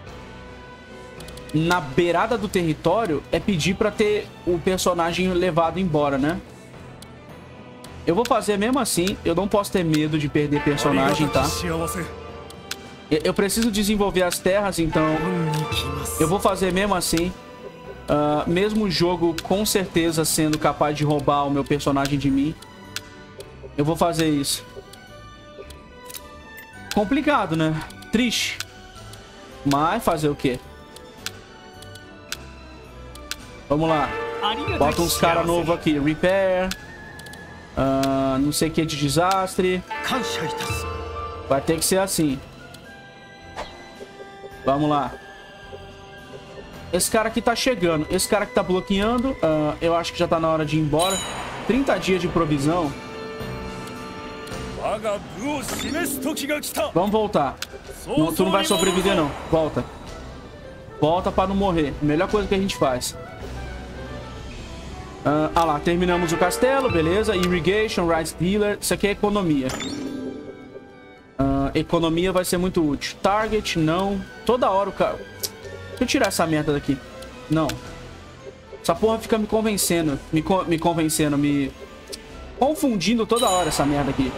na beirada do território é pedir pra ter o personagem levado embora, né? Eu vou fazer mesmo assim. Eu não posso ter medo de perder personagem, tá? Eu preciso desenvolver as terras, então eu vou fazer mesmo assim. Mesmo o jogo com certeza sendo capaz de roubar o meu personagem de mim, eu vou fazer isso. Complicado, né? Triste. Mas fazer o quê? Vamos lá. Bota uns caras novos aqui. Repair. Não sei o que de desastre. Vai ter que ser assim. Vamos lá. Esse cara aqui tá chegando. Esse cara que tá bloqueando, eu acho que já tá na hora de ir embora. 30 dias de provisão. Vamos voltar. Não, tu não vai sobreviver, não. Volta. Volta pra não morrer. Melhor coisa que a gente faz. Lá, terminamos o castelo, beleza. Irrigation, Rice Dealer. Isso aqui é economia. Economia vai ser muito útil. Target, não. Toda hora o cara... Deixa eu tirar essa merda daqui. Não. Essa porra fica me convencendo. Me confundindo toda hora essa merda aqui.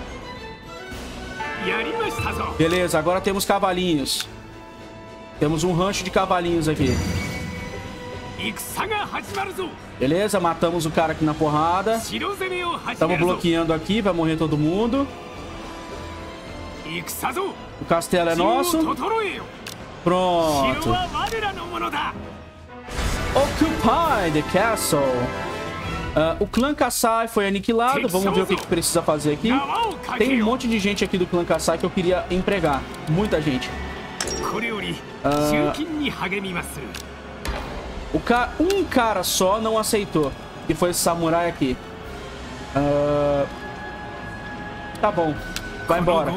Beleza, agora temos cavalinhos. Temos um rancho de cavalinhos aqui. Beleza, matamos o cara aqui na porrada. Estamos bloqueando aqui, vai morrer todo mundo. O castelo é nosso. Pronto. Occupy the castle. O clã Kasai foi aniquilado. Vamos ver o que precisa fazer aqui. Tem um monte de gente aqui do clã Kasai que eu queria empregar. Muita gente. Um cara só não aceitou. Que foi esse samurai aqui. Tá bom. Vai embora.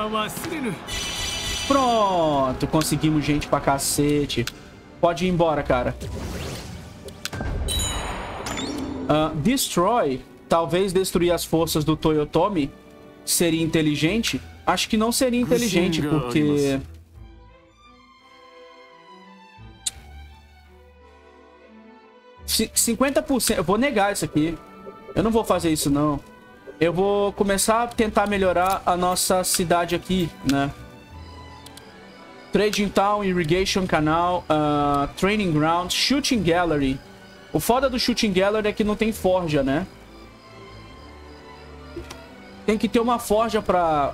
Pronto. Conseguimos gente pra cacete. Pode ir embora, cara. Destroy. Talvez destruir as forças do Toyotomi seria inteligente. Acho que não seria inteligente, porque... 50%. Eu vou negar isso aqui. Eu não vou fazer isso, não. Eu vou começar a tentar melhorar a nossa cidade aqui, né? Trading Town, Irrigation Canal, Training Ground, Shooting Gallery. O foda do Shooting Gallery é que não tem forja, né? Tem que ter uma forja pra...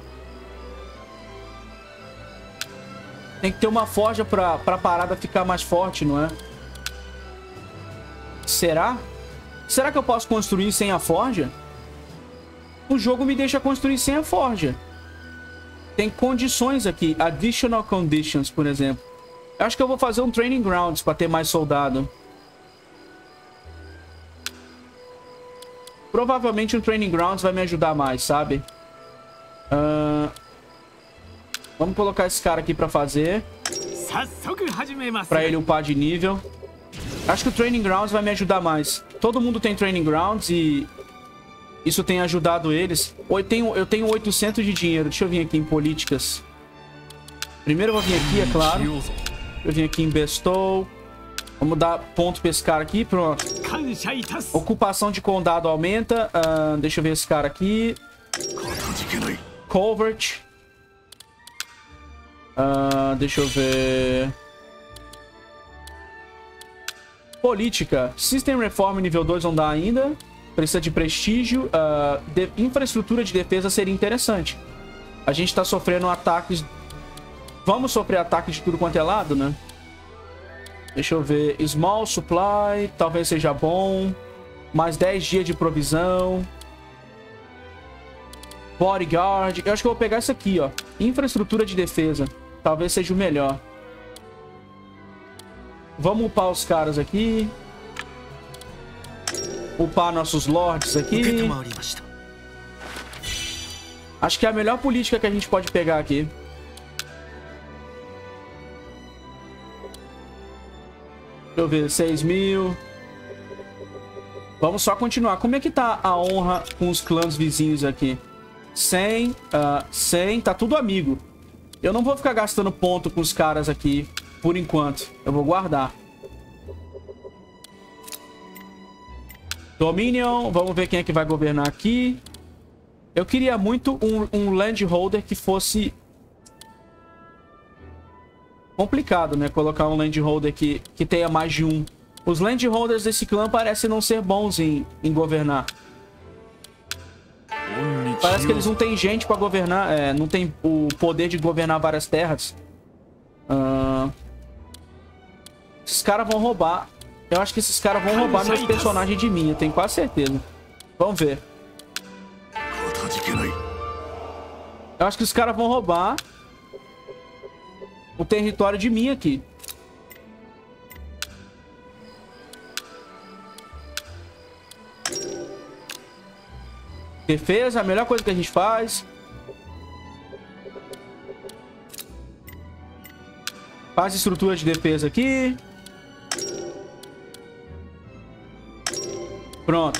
Tem que ter uma forja pra parada ficar mais forte, não é? Será? Será que eu posso construir sem a forja? O jogo me deixa construir sem a forja. Tem condições aqui. Additional conditions, por exemplo. Eu acho que eu vou fazer um Training Grounds pra ter mais soldado. Provavelmente um Training Grounds vai me ajudar mais, sabe? Vamos colocar esse cara aqui pra fazer. Pra ele upar de nível. Acho que o Training Grounds vai me ajudar mais. Todo mundo tem Training Grounds e... Isso tem ajudado eles. Eu tenho 800 de dinheiro. Deixa eu vir aqui em políticas. Primeiro eu vou vir aqui, é claro. Eu vim aqui em Bestow. Vamos dar ponto pra esse cara aqui. Pronto. Ocupação de condado aumenta. Deixa eu ver esse cara aqui. Covert. Deixa eu ver... Política. System Reform nível 2 não dá ainda. Precisa de prestígio. Infraestrutura de defesa seria interessante. A gente tá sofrendo ataques... Vamos sofrer ataque de tudo quanto é lado, né? Deixa eu ver. Small Supply. Talvez seja bom. Mais 10 dias de provisão. Bodyguard. Eu acho que eu vou pegar isso aqui, ó. Infraestrutura de defesa. Talvez seja o melhor. Vamos upar os caras aqui. Upar nossos lords aqui. Acho que é a melhor política que a gente pode pegar aqui. Deixa eu ver, 6 mil. Vamos só continuar. Como é que tá a honra com os clãs vizinhos aqui? 100, 100, tá tudo amigo. Eu não vou ficar gastando ponto com os caras aqui por enquanto. Eu vou guardar. Dominion, vamos ver quem é que vai governar aqui. Eu queria muito um landholder que fosse complicado, né? Colocar um landholder que tenha mais de um. Os landholders desse clã parecem não ser bons em governar. Parece que eles não têm gente pra governar. Não tem o poder de governar várias terras. Esses caras vão roubar. Eu acho que esses caras vão roubar meus personagens de mim. Eu tenho quase certeza. Vamos ver. Eu acho que os caras vão roubar. o território de mim aqui. Defesa, a melhor coisa que a gente faz. Faz estrutura de defesa aqui. Pronto.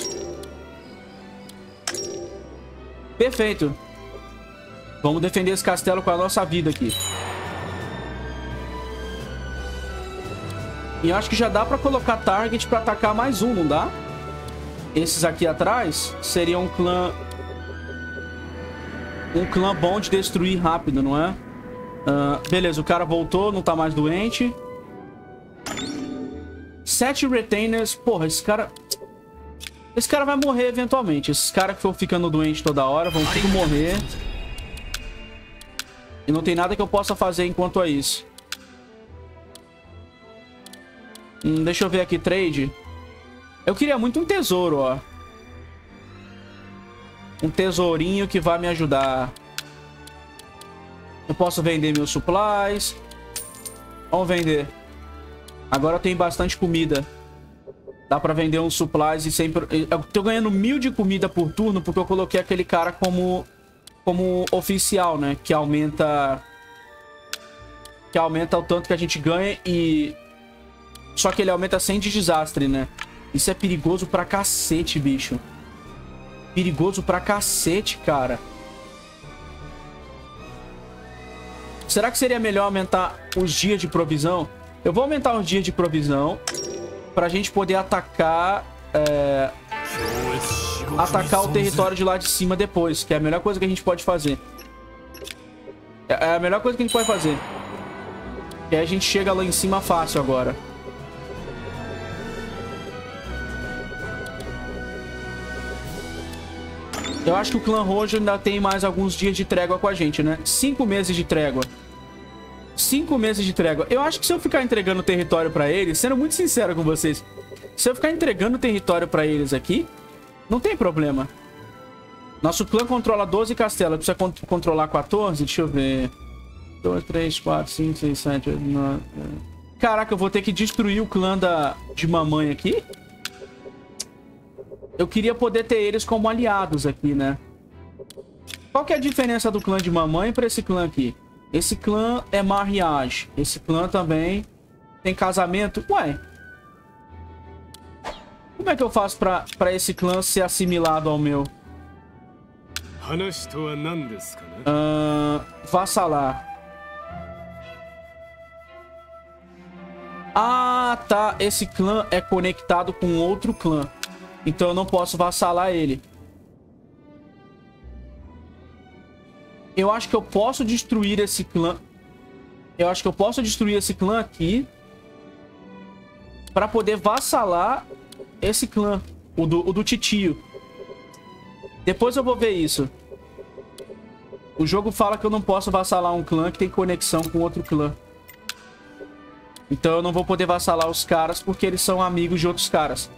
Perfeito. Vamos defender esse castelo com a nossa vida aqui. E eu acho que já dá pra colocar target pra atacar mais um, não dá? Esses aqui atrás seriam um clã... Um clã bom de destruir rápido, não é? Beleza, o cara voltou, não tá mais doente. 7 retainers. Porra, esse cara... Esse cara vai morrer eventualmente. Esses caras que for ficando doentes toda hora vão tudo morrer. E não tem nada que eu possa fazer enquanto a isso. Deixa eu ver aqui, trade. Eu queria muito um tesouro, ó. Um tesourinho que vai me ajudar. Eu posso vender meus supplies. Vamos vender. Agora eu tenho bastante comida. Dá pra vender uns supplies e sempre... Eu tô ganhando 1000 de comida por turno porque eu coloquei aquele cara como oficial, né? Que aumenta o tanto que a gente ganha e... Só que ele aumenta sem de desastre, né? Isso é perigoso pra cacete, bicho. Perigoso pra cacete, cara. Será que seria melhor aumentar os dias de provisão? Eu vou aumentar os dias de provisão pra gente poder atacar... Atacar o território de lá de cima depois, que é a melhor coisa que a gente pode fazer. É a melhor coisa que a gente pode fazer. E aí a gente chega lá em cima fácil agora. Eu acho que o clã roxo ainda tem mais alguns dias de trégua com a gente, né? 5 meses de trégua. 5 meses de trégua. Eu acho que se eu ficar entregando território pra eles, sendo muito sincero com vocês, se eu ficar entregando território pra eles aqui, não tem problema. Nosso clã controla 12 castelos. Precisa controlar 14? Deixa eu ver. 2, 3, 4, 5, 6, 7, 8, 9... Caraca, eu vou ter que destruir o clã de mamãe aqui? Eu queria poder ter eles como aliados aqui, né? Qual que é a diferença do clã de mamãe pra esse clã aqui? Esse clã é mariage. Esse clã também tem casamento. Ué. Como é que eu faço pra esse clã ser assimilado ao meu? Vassalar. Ah, tá. Esse clã é conectado com outro clã. Então eu não posso vassalar ele. Eu acho que eu posso destruir esse clã. Eu acho que eu posso destruir esse clã aqui pra poder vassalar esse clã. O do titio. Depois eu vou ver isso. O jogo fala que eu não posso vassalar um clã que tem conexão com outro clã. Então eu não vou poder vassalar os caras porque eles são amigos de outros caras.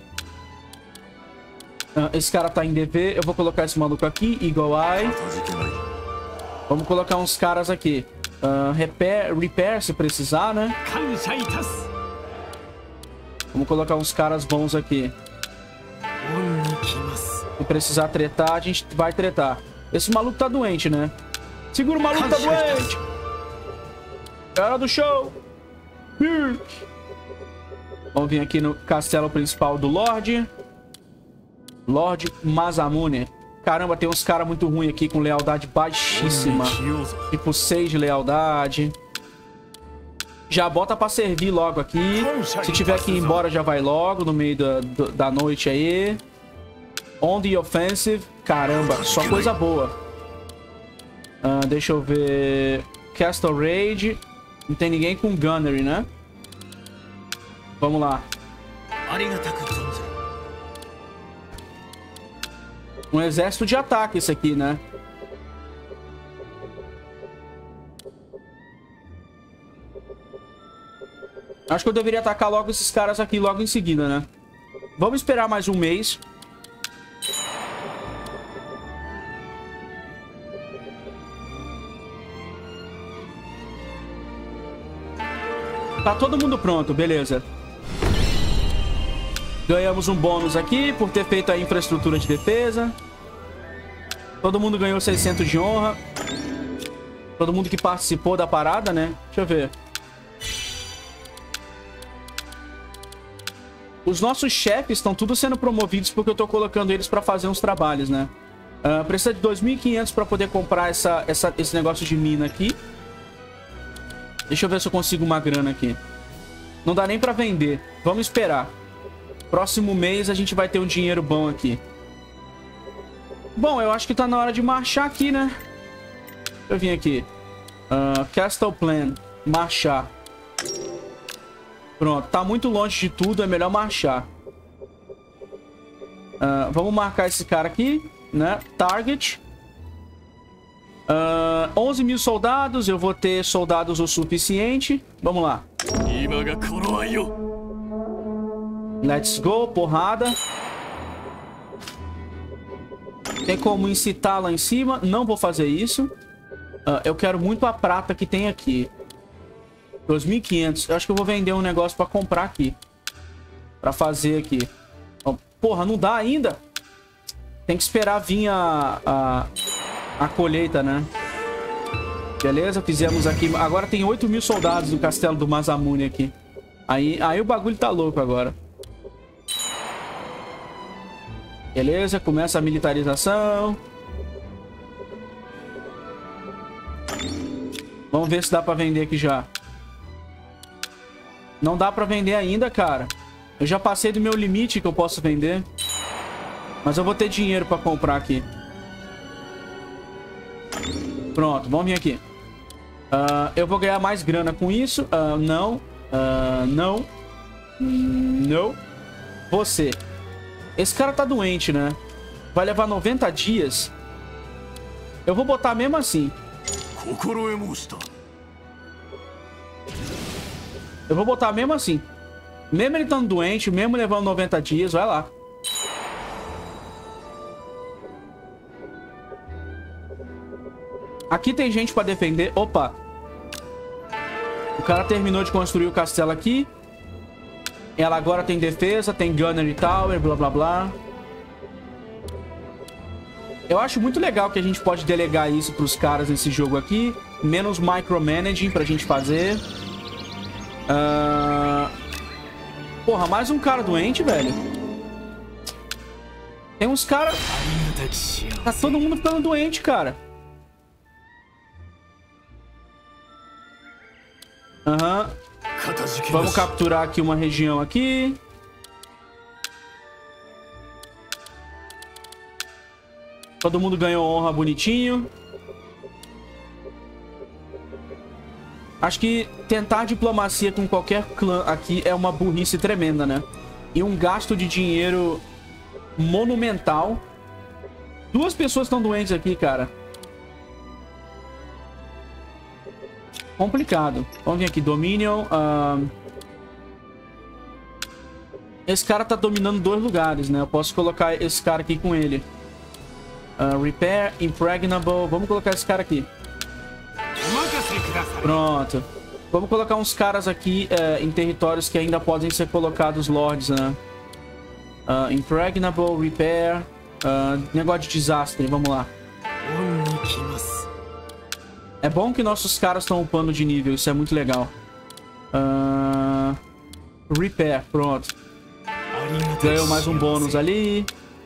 Esse cara tá em DV. Eu vou colocar esse maluco aqui. Eagle Eye. Vamos colocar uns caras aqui. Repair se precisar, né? Vamos colocar uns caras bons aqui. Se precisar tretar, a gente vai tretar. Esse maluco tá doente, né? Segura, o maluco tá doente! Cara do show! Vamos vir aqui no castelo principal do Lorde. Lorde Masamune. Caramba, tem uns caras muito ruins aqui com lealdade baixíssima. Tipo 6 de lealdade. Já bota pra servir logo aqui. Se tiver que ir embora, já vai logo no meio da noite aí. On the offensive. Caramba, só coisa boa. Deixa eu ver. Castle Raid. Não tem ninguém com Gunnery, né? Vamos lá. Um exército de ataque esse aqui, né? Acho que eu deveria atacar logo esses caras aqui logo em seguida, né? Vamos esperar mais um mês. Tá todo mundo pronto, beleza. Ganhamos um bônus aqui por ter feito a infraestrutura de defesa. Todo mundo ganhou 600 de honra. Todo mundo que participou da parada, né? Deixa eu ver. Os nossos chefes estão tudo sendo promovidos porque eu tô colocando eles pra fazer uns trabalhos, né? Precisa de 2.500 pra poder comprar esse negócio de mina aqui. Deixa eu ver se eu consigo uma grana aqui. Não dá nem pra vender. Vamos esperar. Próximo mês a gente vai ter um dinheiro bom aqui. Bom, eu acho que tá na hora de marchar aqui, né? Deixa eu vir aqui. Castle Plan. Marchar. Pronto. Tá muito longe de tudo. É melhor marchar. Vamos marcar esse cara aqui, né? Target. 11 mil soldados. Eu vou ter soldados o suficiente. Vamos lá. Let's go. Porrada. Tem como incitar lá em cima. Não vou fazer isso. Eu quero muito a prata que tem aqui. 2.500. Eu acho que eu vou vender um negócio pra comprar aqui. Pra fazer aqui. Porra, não dá ainda? Tem que esperar vir a colheita, né? Beleza, fizemos aqui. Agora tem 8 mil soldados no castelo do Masamune aqui. Aí o bagulho tá louco agora. Beleza, começa a militarização. Vamos ver se dá pra vender aqui já. Não dá pra vender ainda, cara. Eu já passei do meu limite que eu posso vender. Mas eu vou ter dinheiro pra comprar aqui. Pronto, vamos vir aqui. Eu vou ganhar mais grana com isso. Não. Não. Não. Você. Esse cara tá doente, né? Vai levar 90 dias. Eu vou botar mesmo assim. Eu vou botar mesmo assim. Mesmo ele estando doente, mesmo levando 90 dias, vai lá. Aqui tem gente pra defender. Opa. O cara terminou de construir o castelo aqui. Ela agora tem defesa, tem Gunnery Tower, blá blá blá. Eu acho muito legal que a gente pode delegar isso pros caras nesse jogo aqui. Menos micromanaging pra gente fazer. Porra, mais um cara doente, velho. Tem uns caras... Tá todo mundo ficando doente, cara. Vamos capturar aqui uma região aqui. Todo mundo ganhou honra bonitinho. Acho que tentar diplomacia com qualquer clã aqui é uma burrice tremenda, né? E um gasto de dinheiro monumental. 2 pessoas estão doentes aqui, cara. Complicado. Vamos vir aqui, Dominion. Esse cara tá dominando 2 lugares, né? Eu posso colocar esse cara aqui com ele. Repair, Impregnable. Vamos colocar esse cara aqui. Pronto. Vamos colocar uns caras aqui em territórios que ainda podem ser colocados lords, né? Impregnable, Repair. Negócio de desastre, vamos lá. É bom que nossos caras estão upando de nível, isso é muito legal. Repair, pronto. Ganhou mais um bônus ali.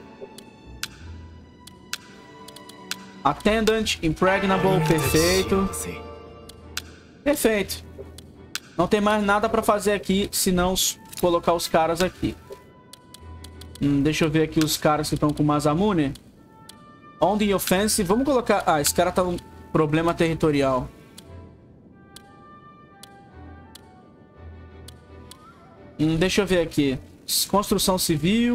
Attendant, Impregnable, perfeito. Perfeito. Não tem mais nada pra fazer aqui, senão colocar os caras aqui. Deixa eu ver aqui os caras que estão com Masamune. On the offensive, vamos colocar... esse cara tá com problema territorial. Deixa eu ver aqui. Construção civil.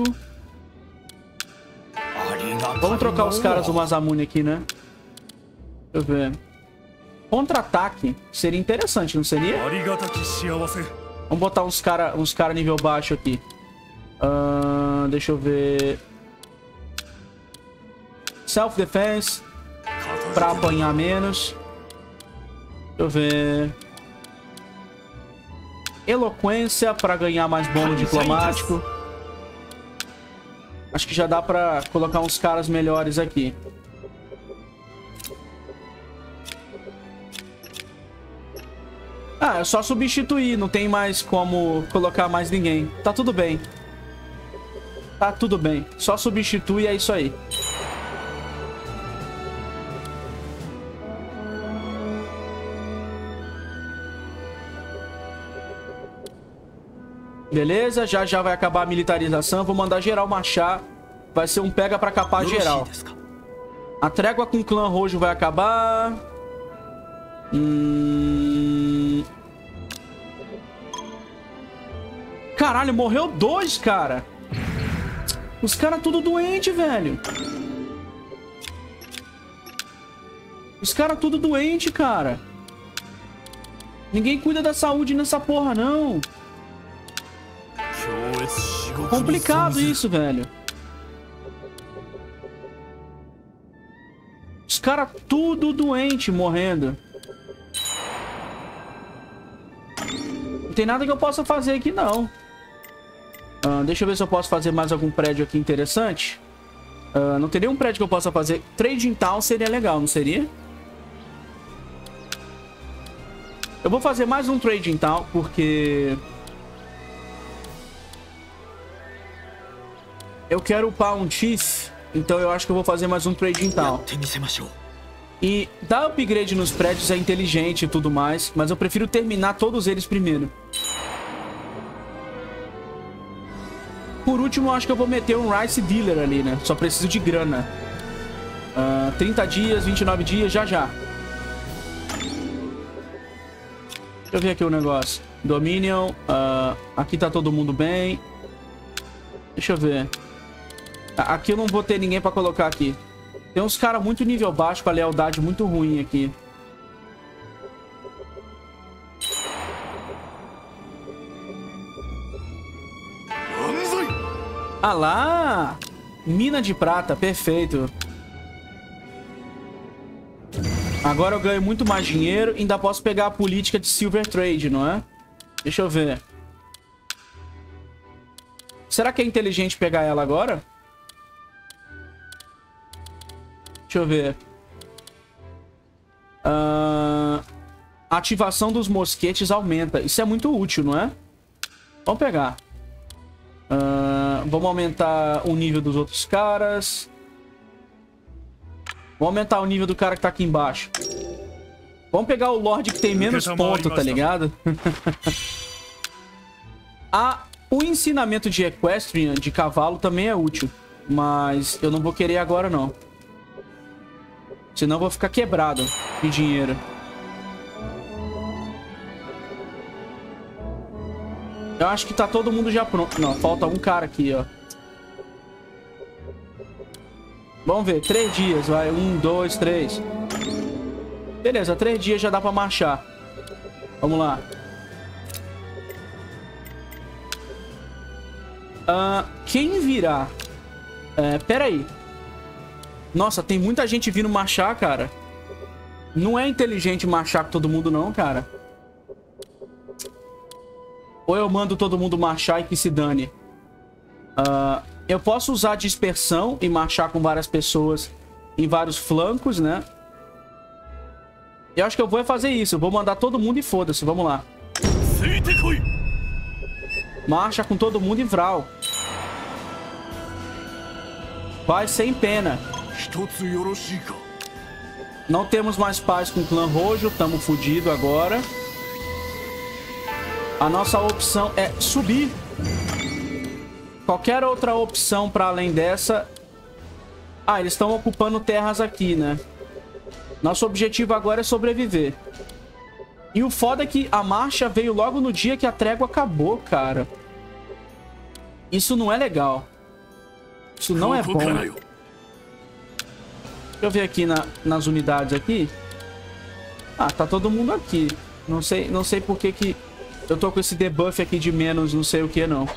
Vamos trocar os caras do Masamune aqui, né? Deixa eu ver. Contra-ataque seria interessante, não seria? Vamos botar uns cara nível baixo aqui. Deixa eu ver. Self-defense. Pra apanhar menos. Deixa eu ver. eloquência pra ganhar mais bônus diplomático. Acho que já dá pra colocar uns caras melhores aqui. Ah, é só substituir. Não tem mais como colocar mais ninguém. Tá tudo bem. Tá tudo bem. Só substitui e é isso aí. Beleza, já vai acabar a militarização. Vou mandar geral marchar. Vai ser um pega pra capar geral. A trégua com o clã roxo vai acabar. Caralho, morreu 2, cara. Os caras tudo doente, velho. Os caras tudo doente, cara. Ninguém cuida da saúde nessa porra, não. Complicado isso, velho. Os caras tudo doente, morrendo. Não tem nada que eu possa fazer aqui, não. Deixa eu ver se eu posso fazer mais algum prédio aqui interessante. Não tem nenhum prédio que eu possa fazer. Trading Town seria legal, não seria? Eu vou fazer mais um Trading Town, porque... eu quero upar um Chief, então eu acho que eu vou fazer mais um Trading Town. E dar upgrade nos prédios é inteligente e tudo mais, mas eu prefiro terminar todos eles primeiro. Por último, eu acho que eu vou meter um Rice Dealer ali, né? Só preciso de grana. 30 dias, 29 dias, já. Deixa eu ver aqui o negócio. Dominion. Aqui tá todo mundo bem. Deixa eu ver. Aqui eu não vou ter ninguém pra colocar aqui. Tem uns caras muito nível baixo com a lealdade muito ruim aqui. Ah lá! Mina de prata, perfeito. Agora eu ganho muito mais dinheiro e ainda posso pegar a política de Silver Trade, não é? Deixa eu ver. Será que é inteligente pegar ela agora? Deixa eu ver. A ativação dos mosquetes aumenta. Isso é muito útil, não é? Vamos pegar. Vamos aumentar o nível dos outros caras. Vamos aumentar o nível do cara que tá aqui embaixo. Vamos pegar o Lorde que tem menos ponto, tá ligado? O ensinamento de Equestrian, de cavalo, também é útil. Mas eu não vou querer agora, não. Senão eu vou ficar quebrado de dinheiro. Eu acho que tá todo mundo já pronto. Não, falta um cara aqui, ó. Vamos ver, 3 dias, vai. 1, 2, 3. Beleza, 3 dias já dá pra marchar. Vamos lá. Quem virá? Pera aí. Nossa, tem muita gente vindo marchar, cara. Não é inteligente marchar com todo mundo, não, cara. Ou eu mando todo mundo marchar e que se dane. Eu posso usar dispersão e marchar com várias pessoas em vários flancos, né? Eu acho que eu vou fazer isso. Eu vou mandar todo mundo e foda-se. Vamos lá. Marcha com todo mundo e vral. Vai sem pena. Não temos mais paz com o clã roxo. Tamo fudido agora. A nossa opção é subir. Qualquer outra opção para além dessa... eles estão ocupando terras aqui, né? Nosso objetivo agora é sobreviver. E o foda é que a marcha veio logo no dia que a trégua acabou, cara. Isso não é legal. Isso não é bom. Deixa eu ver aqui nas unidades aqui. Tá todo mundo aqui. Não sei por que eu tô com esse debuff aqui de menos não sei o que, não.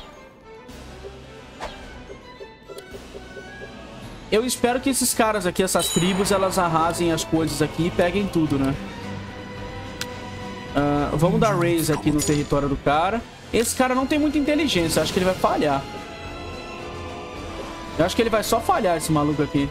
Eu espero que esses caras aqui, essas tribos, elas arrasem as coisas aqui e peguem tudo, né? Vamos dar raise aqui no território do cara. Esse cara não tem muita inteligência. Acho que ele vai falhar. Eu acho que ele vai só falhar, esse maluco aqui.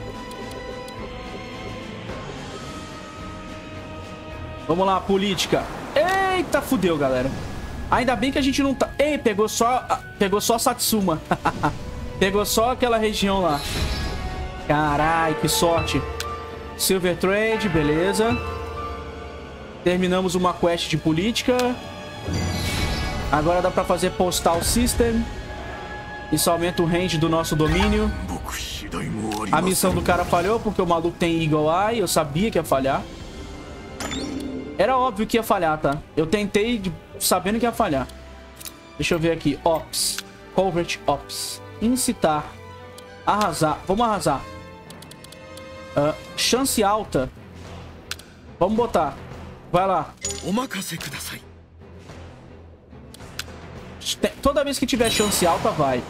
Vamos lá, política. Eita, fudeu, galera. Ainda bem que a gente não tá... Ei, pegou só Satsuma. Pegou só aquela região lá. Carai, que sorte. Silver Trade, beleza. Terminamos uma quest de política. Agora dá pra fazer Postal System. Isso aumenta o range do nosso domínio. A missão do cara falhou porque o maluco tem Eagle Eye. Eu sabia que ia falhar. Era óbvio que ia falhar, tá? Eu tentei sabendo que ia falhar. Deixa eu ver aqui. Ops. Covert Ops. Incitar. Arrasar. Vamos arrasar. Chance alta. Vamos botar. Vai lá. Toda vez que tiver chance alta, vai.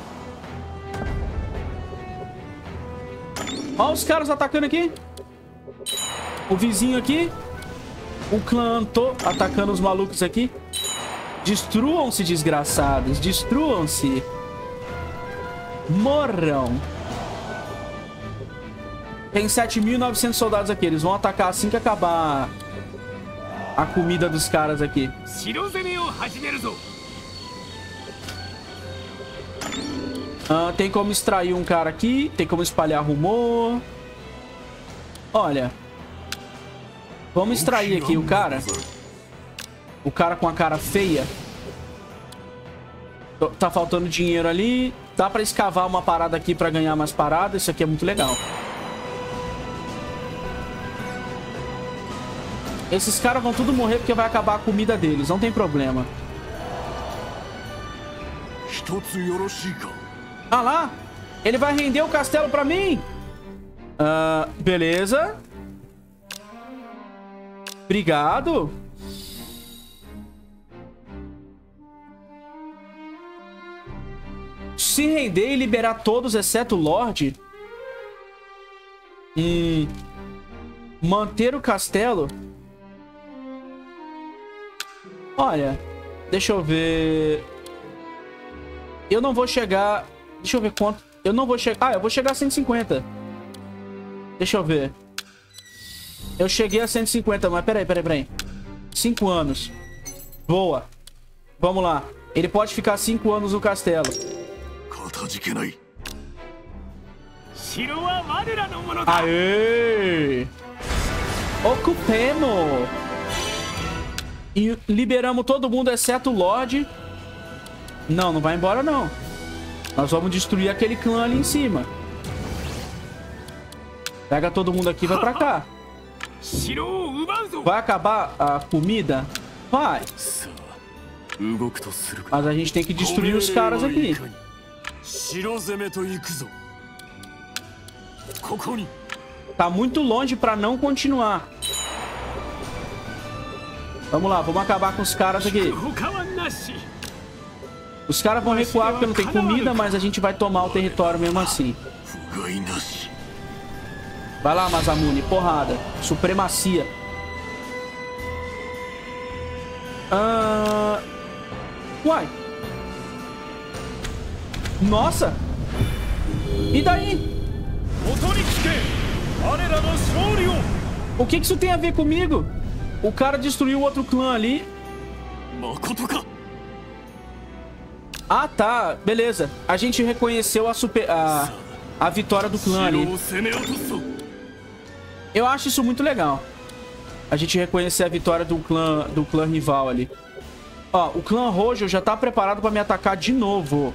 Olha os caras atacando aqui. O vizinho aqui. O clã atacando os malucos aqui. Destruam-se, desgraçados. Destruam-se. Morram. Tem 7.900 soldados aqui. Eles vão atacar assim que acabar a comida dos caras aqui. Tem como extrair um cara aqui. Tem como espalhar rumor. Olha. Vamos extrair aqui o cara. O cara com a cara feia. Tá faltando dinheiro ali. Dá pra escavar uma parada aqui pra ganhar mais parada. Isso aqui é muito legal. Esses caras vão tudo morrer porque vai acabar a comida deles. Não tem problema. Ah lá. Ele vai render o castelo pra mim. Beleza. Obrigado. Se render e liberar todos, exceto o Lorde. Manter o castelo. Olha, deixa eu ver. Eu não vou chegar... Deixa eu ver quanto... Eu não vou chegar... Ah, eu vou chegar a 150. Deixa eu ver. Eu cheguei a 150, mas peraí. 5 anos. Boa. Vamos lá. Ele pode ficar 5 anos no castelo. Aê! Ocupemos! E liberamos todo mundo, exceto o Lorde. Não, não vai embora, não. Nós vamos destruir aquele clã ali em cima. Pega todo mundo aqui e vai pra cá. Vai acabar a comida? Vai. Mas a gente tem que destruir os caras aqui. Tá muito longe pra não continuar. Vamos lá, vamos acabar com os caras aqui. Os caras vão recuar porque não tem comida, mas a gente vai tomar o território mesmo assim. Vai lá, Masamune, porrada. Supremacia. Uai. Nossa. E daí? O que isso tem a ver comigo? O cara destruiu o outro clã ali. Ah, tá. Beleza. A gente reconheceu a vitória do clã ali. Eu acho isso muito legal. A gente reconhecer a vitória do clã rival ali. Ó, o clã Rojo já tá preparado pra me atacar de novo.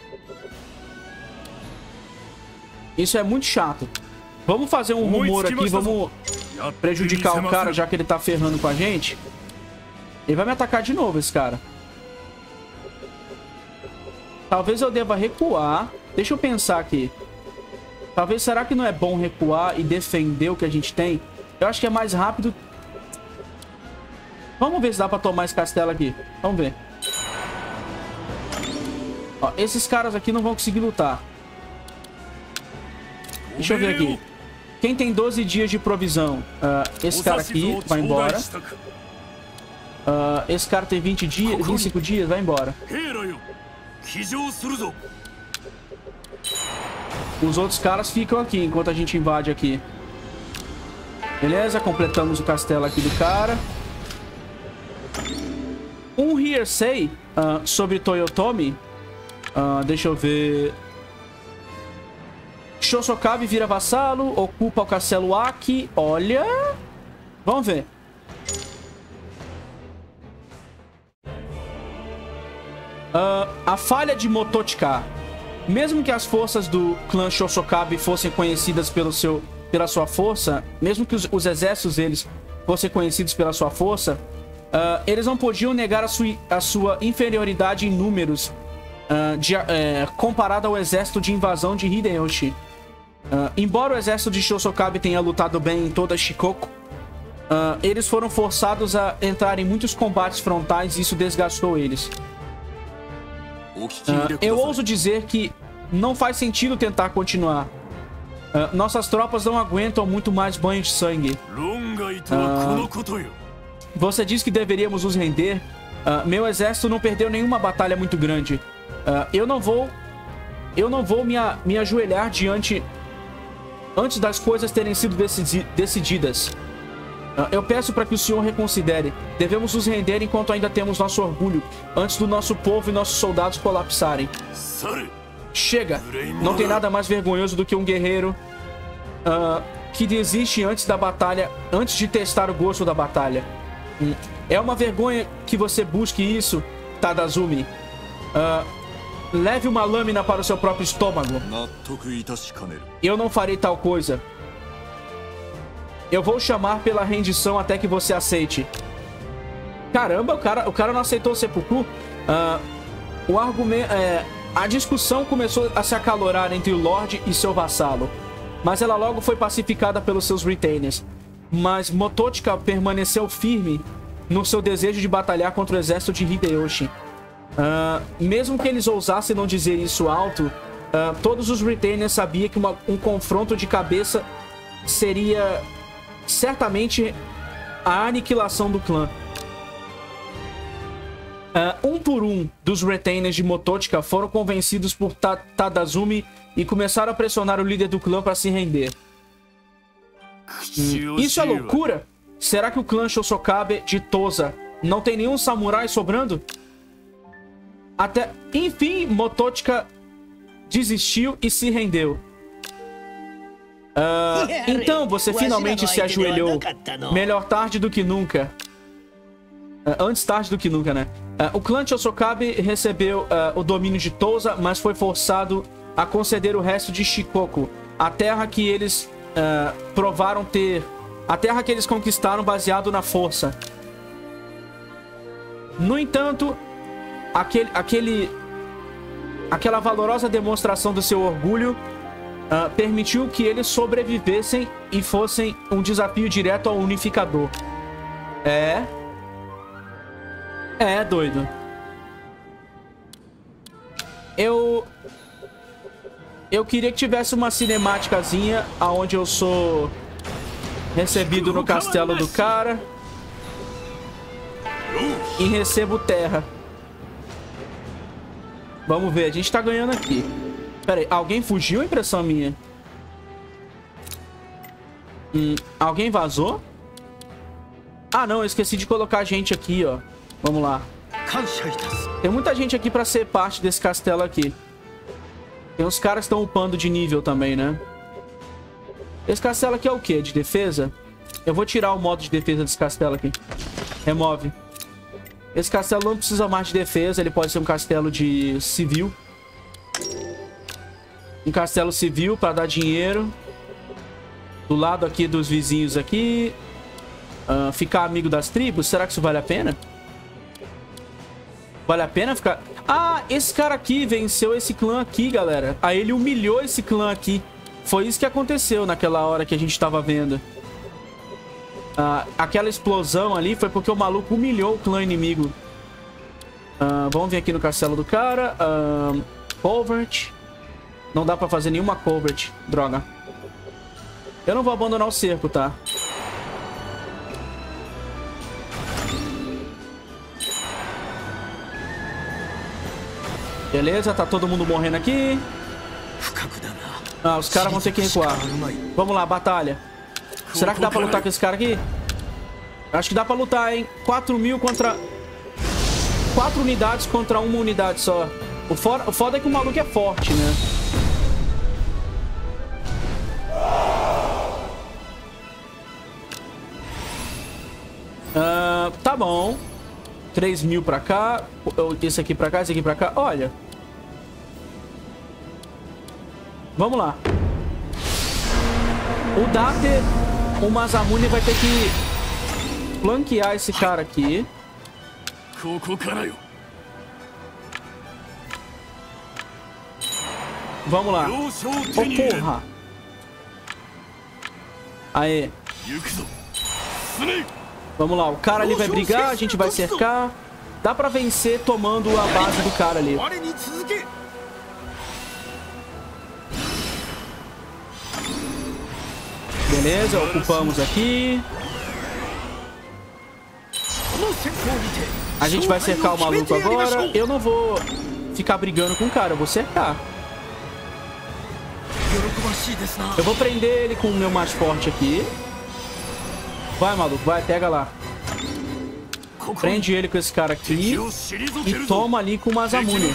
Isso é muito chato. Vamos fazer um rumor aqui, vamos prejudicar o cara, já que ele tá ferrando com a gente. Ele vai me atacar de novo, esse cara. Talvez eu deva recuar. Deixa eu pensar aqui. Talvez, será que não é bom recuar e defender o que a gente tem? Eu acho que é mais rápido. Vamos ver se dá pra tomar esse castelo aqui. Vamos ver. Ó, esses caras aqui não vão conseguir lutar. Deixa eu ver aqui. Quem tem 12 dias de provisão? Esse cara aqui vai embora. Esse cara tem 20 dias, 25 dias, vai embora. Os outros caras ficam aqui enquanto a gente invade aqui. Beleza, completamos o castelo aqui do cara. Um hearsay sobre Toyotomi. Deixa eu ver. Shosokabe vira vassalo, ocupa o castelo Aki. Olha. Vamos ver. A falha de Motochika. Mesmo que as forças do clã Shosokabe fossem conhecidas pela sua força, mesmo que os exércitos deles fossem conhecidos pela sua força, eles não podiam negar a sua inferioridade em números comparado ao exército de invasão de Hideyoshi. Embora o exército de Shosokabe tenha lutado bem em toda Shikoku, eles foram forçados a entrar em muitos combates frontais e isso desgastou eles. Eu ouso dizer que não faz sentido tentar continuar. Nossas tropas não aguentam muito mais banho de sangue. Você diz que deveríamos nos render. Meu exército não perdeu nenhuma batalha muito grande. Eu não vou me ajoelhar antes das coisas terem sido decididas. Eu peço para que o senhor reconsidere. Devemos nos render enquanto ainda temos nosso orgulho, antes do nosso povo e nossos soldados colapsarem. Chega! Não tem nada mais vergonhoso do que um guerreiro que desiste antes da batalha, antes de testar o gosto da batalha. É uma vergonha que você busque isso, Tadazumi. Leve uma lâmina para o seu próprio estômago. Eu não farei tal coisa. Eu vou chamar pela rendição até que você aceite. Caramba, o cara não aceitou o seppuku. O argumento... a discussão começou a se acalorar entre o Lorde e seu vassalo. Mas ela logo foi pacificada pelos seus retainers. Mas Motochika permaneceu firme no seu desejo de batalhar contra o exército de Hideyoshi. Mesmo que eles ousassem não dizer isso alto, todos os retainers sabiam que um confronto de cabeça seria certamente a aniquilação do clã. Um por um dos retainers de Motochika foram convencidos por Tadazumi e começaram a pressionar o líder do clã para se render. Isso é loucura? Será que o clã Shosokabe de Tosa não tem nenhum samurai sobrando? Enfim, Motochika desistiu e se rendeu. Então, você finalmente se ajoelhou. Melhor tarde do que nunca. Antes tarde do que nunca, né? O clã Shosokabe recebeu o domínio de Tosa, mas foi forçado a conceder o resto de Shikoku, a terra que eles provaram ter... A terra que eles conquistaram baseado na força. No entanto, aquela valorosa demonstração do seu orgulho permitiu que eles sobrevivessem e fossem um desafio direto ao unificador. Doido. Eu queria que tivesse uma cinemáticazinha aonde eu sou recebido no castelo do cara e recebo terra. Vamos ver, a gente tá ganhando aqui. Pera aí, alguém fugiu? Impressão minha. Alguém vazou? Ah, não, eu esqueci de colocar gente aqui, ó. Vamos lá. Tem muita gente aqui pra ser parte desse castelo aqui. Tem uns caras que estão upando de nível também, né? Esse castelo aqui é o quê? De defesa? Eu vou tirar o modo de defesa desse castelo aqui. Remove. Esse castelo não precisa mais de defesa. Ele pode ser um castelo de civil. Um castelo civil para dar dinheiro. Do lado aqui dos vizinhos aqui. Ficar amigo das tribos. Será que isso vale a pena? Vale a pena ficar... Ah, esse cara aqui venceu esse clã aqui, galera. Aí ele humilhou esse clã aqui. Foi isso que aconteceu naquela hora que a gente tava vendo. Aquela explosão ali foi porque o maluco humilhou o clã inimigo. Vamos vir aqui no castelo do cara. Covert. Não dá pra fazer nenhuma covert. Droga. Eu não vou abandonar o cerco, tá? Beleza, tá todo mundo morrendo aqui. Ah, os caras vão ter que recuar. Vamos lá, batalha. Será que dá pra lutar com esse cara aqui? Acho que dá pra lutar, hein? 4.000 contra... 4 unidades contra uma unidade só. O foda é que o maluco é forte, né? Tá bom. 3.000 pra cá. Esse aqui pra cá, esse aqui pra cá. Olha. Vamos lá. O Date, o Masamune vai ter que flanquear esse cara aqui. Vamos lá. Oh, porra. Aê. Vamos lá. O cara ali vai brigar, a gente vai cercar. Dá pra vencer tomando a base do cara ali. Beleza, ocupamos aqui. A gente vai cercar o maluco agora. Eu não vou ficar brigando com o cara, eu vou cercar. Eu vou prender ele com o meu mais forte aqui. Vai, maluco, vai, pega lá. Prende ele com esse cara aqui. E toma ali com o Masamune.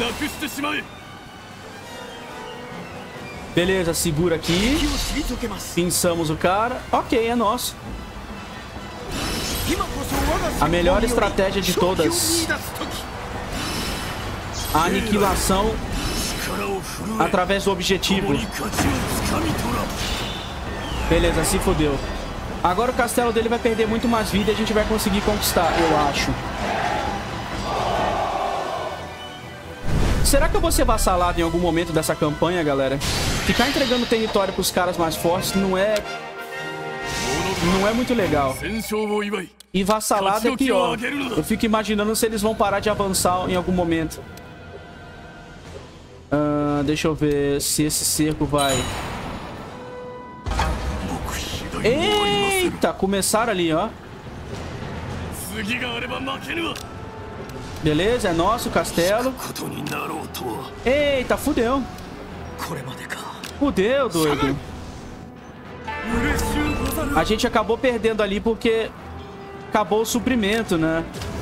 Beleza, segura aqui. Pinçamos o cara. Ok, é nosso. A melhor estratégia de todas. A aniquilação através do objetivo. Beleza, se fodeu. Agora o castelo dele vai perder muito mais vida e a gente vai conseguir conquistar, eu acho. Será que eu vou ser vassalado em algum momento dessa campanha, galera? Ficar entregando território pros caras mais fortes não é muito legal. E vassalado é pior. Eu fico imaginando se eles vão parar de avançar em algum momento. Deixa eu ver se esse cerco vai... Eita, começaram ali, ó. Beleza, é nosso castelo. Eita, fudeu. Fudeu, doido. A gente acabou perdendo ali porque acabou o suprimento, né?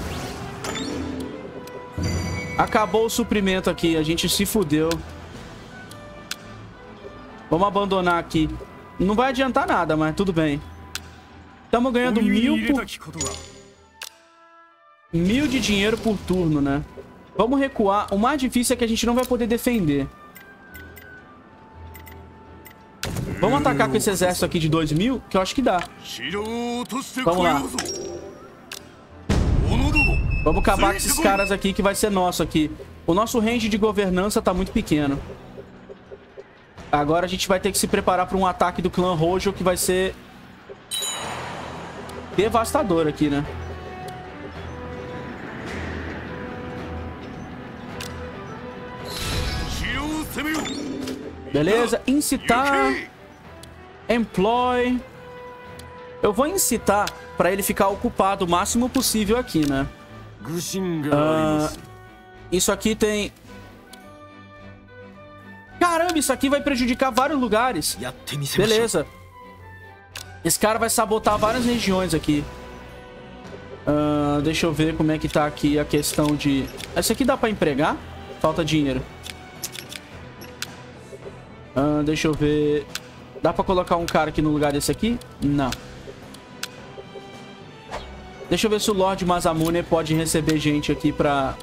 Acabou o suprimento aqui, a gente se fudeu. Vamos abandonar aqui. Não vai adiantar nada, mas tudo bem. Estamos ganhando 1.000 de dinheiro por turno, né? Vamos recuar. O mais difícil é que a gente não vai poder defender. Vamos atacar com esse exército aqui de 2.000, que eu acho que dá. Vamos lá. Vamos acabar com esses caras aqui, que vai ser nosso aqui. O nosso range de governança tá muito pequeno. Agora a gente vai ter que se preparar para um ataque do clã Hojo, que vai ser devastador aqui, né? Beleza, incitar. Employ. Eu vou incitar para ele ficar ocupado o máximo possível aqui, né? Isso aqui tem... Caramba, isso aqui vai prejudicar vários lugares. Beleza. Esse cara vai sabotar várias regiões aqui. Deixa eu ver como é que tá aqui a questão de... Esse aqui dá pra empregar? Falta dinheiro. Deixa eu ver... Dá pra colocar um cara aqui no lugar desse aqui? Não. Deixa eu ver se o Lord Masamune pode receber gente aqui pra...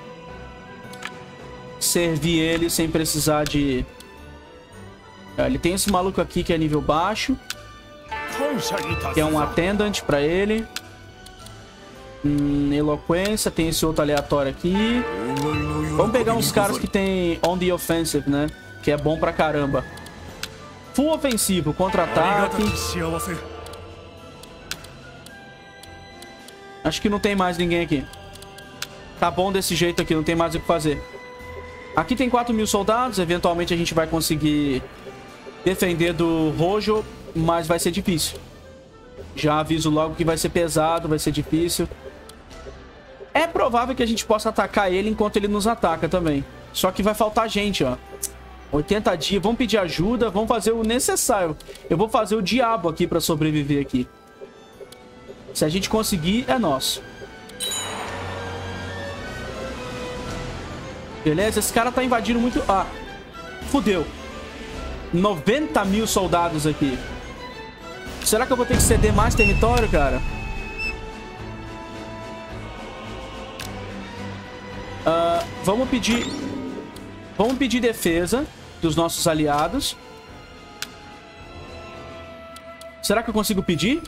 servir ele sem precisar de... Ele tem esse maluco aqui que é nível baixo. Que é um attendant pra ele. Eloquência. Tem esse outro aleatório aqui. Vamos pegar uns caras que tem on the offensive, né? Que é bom pra caramba. Full ofensivo, contra-ataque. Acho que não tem mais ninguém aqui. Tá bom desse jeito aqui, não tem mais o que fazer. Aqui tem 4.000 soldados. Eventualmente a gente vai conseguir defender do Hojo, mas vai ser difícil. Já aviso logo que vai ser pesado, vai ser difícil. É provável que a gente possa atacar ele enquanto ele nos ataca também. Só que vai faltar gente, ó. 80 dias. Vamos pedir ajuda. Vamos fazer o necessário. Eu vou fazer o diabo aqui pra sobreviver aqui. Se a gente conseguir, é nosso. Beleza? Esse cara tá invadindo muito... Ah, fudeu. 90 mil soldados aqui. Será que eu vou ter que ceder mais território, cara? Vamos pedir defesa dos nossos aliados. Será que eu consigo pedir?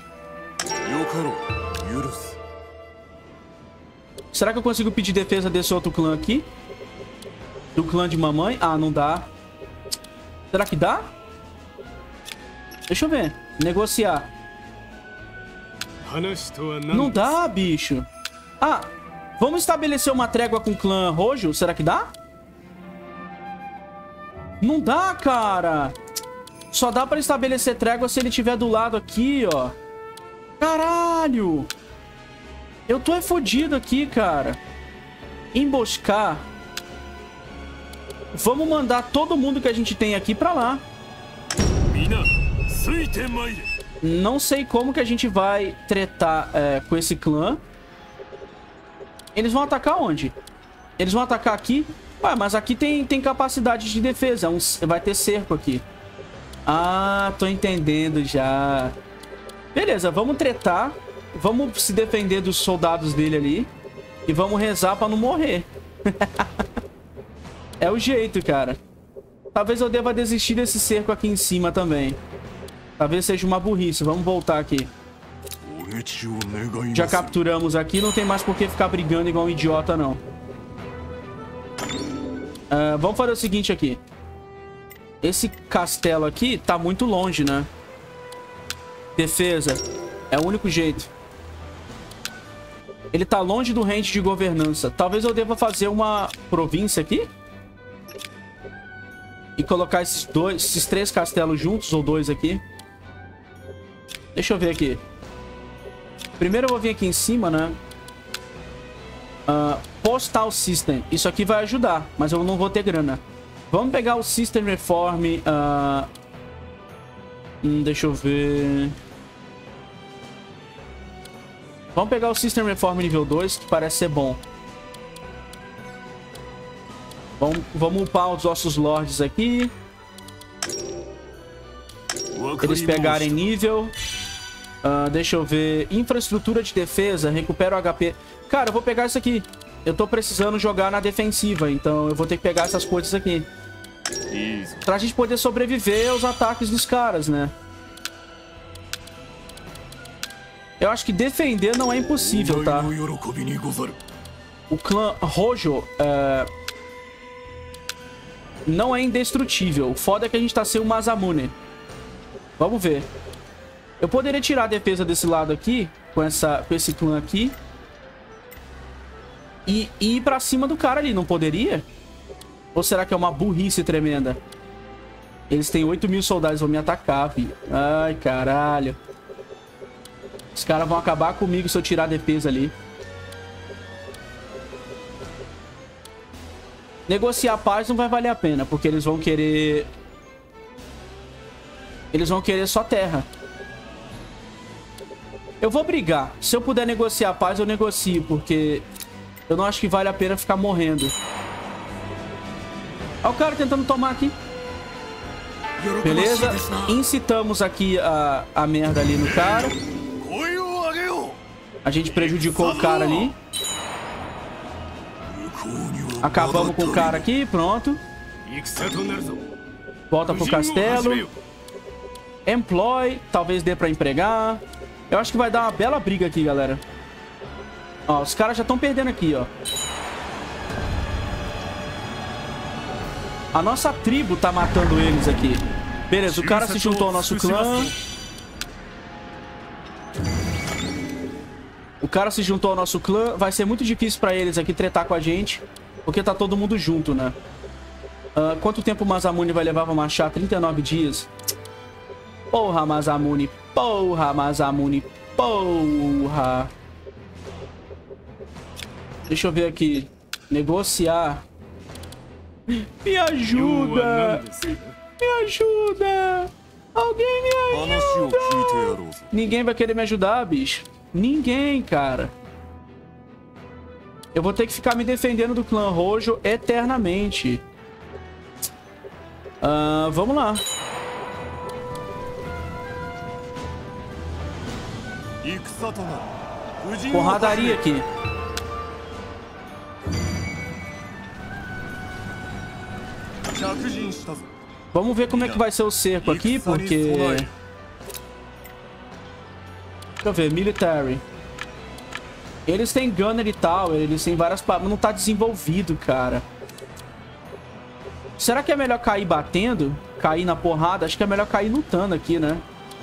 Será que eu consigo pedir defesa desse outro clã aqui? Do clã de mamãe? Ah, não dá. Será que dá? Deixa eu ver. Negociar. Não dá, bicho. Ah, vamos estabelecer uma trégua com o clã Rojo? Será que dá? Não dá, cara. Só dá pra estabelecer trégua se ele estiver do lado aqui, ó. Caralho. Eu tô fodido aqui, cara. Emboscar. Vamos mandar todo mundo que a gente tem aqui pra lá. Não sei como que a gente vai tretar com esse clã. Eles vão atacar onde? Eles vão atacar aqui? Ué, mas aqui tem capacidade de defesa. Vai ter cerco aqui. Ah, tô entendendo já. Beleza, vamos tretar. Vamos se defender dos soldados dele ali. E vamos rezar pra não morrer. É o jeito, cara. Talvez eu deva desistir desse cerco aqui em cima também. Talvez seja uma burrice. Vamos voltar aqui. Já capturamos aqui. Não tem mais por que ficar brigando igual um idiota, não. Vamos fazer o seguinte aqui. Esse castelo aqui tá muito longe, né? Defesa. É o único jeito. Ele tá longe do range de governança. Talvez eu deva fazer uma província aqui. E colocar esses 3 castelos juntos, ou 2 aqui. Deixa eu ver aqui. Primeiro eu vou vir aqui em cima, né? Postal System. Isso aqui vai ajudar, mas eu não vou ter grana. Vamos pegar o System Reform. Deixa eu ver. Vamos pegar o System Reform nível 2, que parece ser bom. Vamos upar os nossos lords aqui. Eles pegarem nível. Deixa eu ver. Infraestrutura de defesa. Recupera o HP. Cara, eu vou pegar isso aqui. Eu tô precisando jogar na defensiva. Então eu vou ter que pegar essas coisas aqui. Pra gente poder sobreviver aos ataques dos caras, né? Eu acho que defender não é impossível, tá? O clã Rojo não é indestrutível. O foda é que a gente tá sem o Masamune. Vamos ver. Eu poderia tirar a defesa desse lado aqui, com esse clã aqui. E ir pra cima do cara ali, não poderia? Ou será que é uma burrice tremenda? Eles têm 8 mil soldados, vão me atacar, filho. Ai, caralho. Os caras vão acabar comigo se eu tirar a defesa ali. Negociar a paz não vai valer a pena, porque eles vão querer... Eles vão querer só terra. Eu vou brigar. Se eu puder negociar a paz, eu negocio, porque... Eu não acho que vale a pena ficar morrendo. Olha o cara tentando tomar aqui. Beleza. Incitamos aqui a merda ali no cara. A gente prejudicou o cara ali. Acabamos com o cara aqui. Pronto. Volta pro castelo. Employ. Talvez dê pra empregar. Eu acho que vai dar uma bela briga aqui, galera. Ó, os caras já estão perdendo aqui, ó. A nossa tribo tá matando eles aqui. Beleza, o cara se juntou ao nosso clã. O cara se juntou ao nosso clã. Vai ser muito difícil pra eles aqui tretar com a gente, porque tá todo mundo junto, né? Quanto tempo o Masamune vai levar pra marchar? 39 dias. Porra, Masamune. Porra, Masamune. Porra. Deixa eu ver aqui. Negociar. Me ajuda! Me ajuda! Alguém me ajuda! Ninguém vai querer me ajudar, bicho. Ninguém, cara. Eu vou ter que ficar me defendendo do clã Rojo eternamente. Vamos lá. Porradaria aqui. Vamos ver como é que vai ser o cerco aqui, porque... Deixa eu ver, military. Eles têm gunner e tal, eles têm várias... Mas não tá desenvolvido, cara. Será que é melhor cair batendo? Cair na porrada? Acho que é melhor cair lutando aqui, né?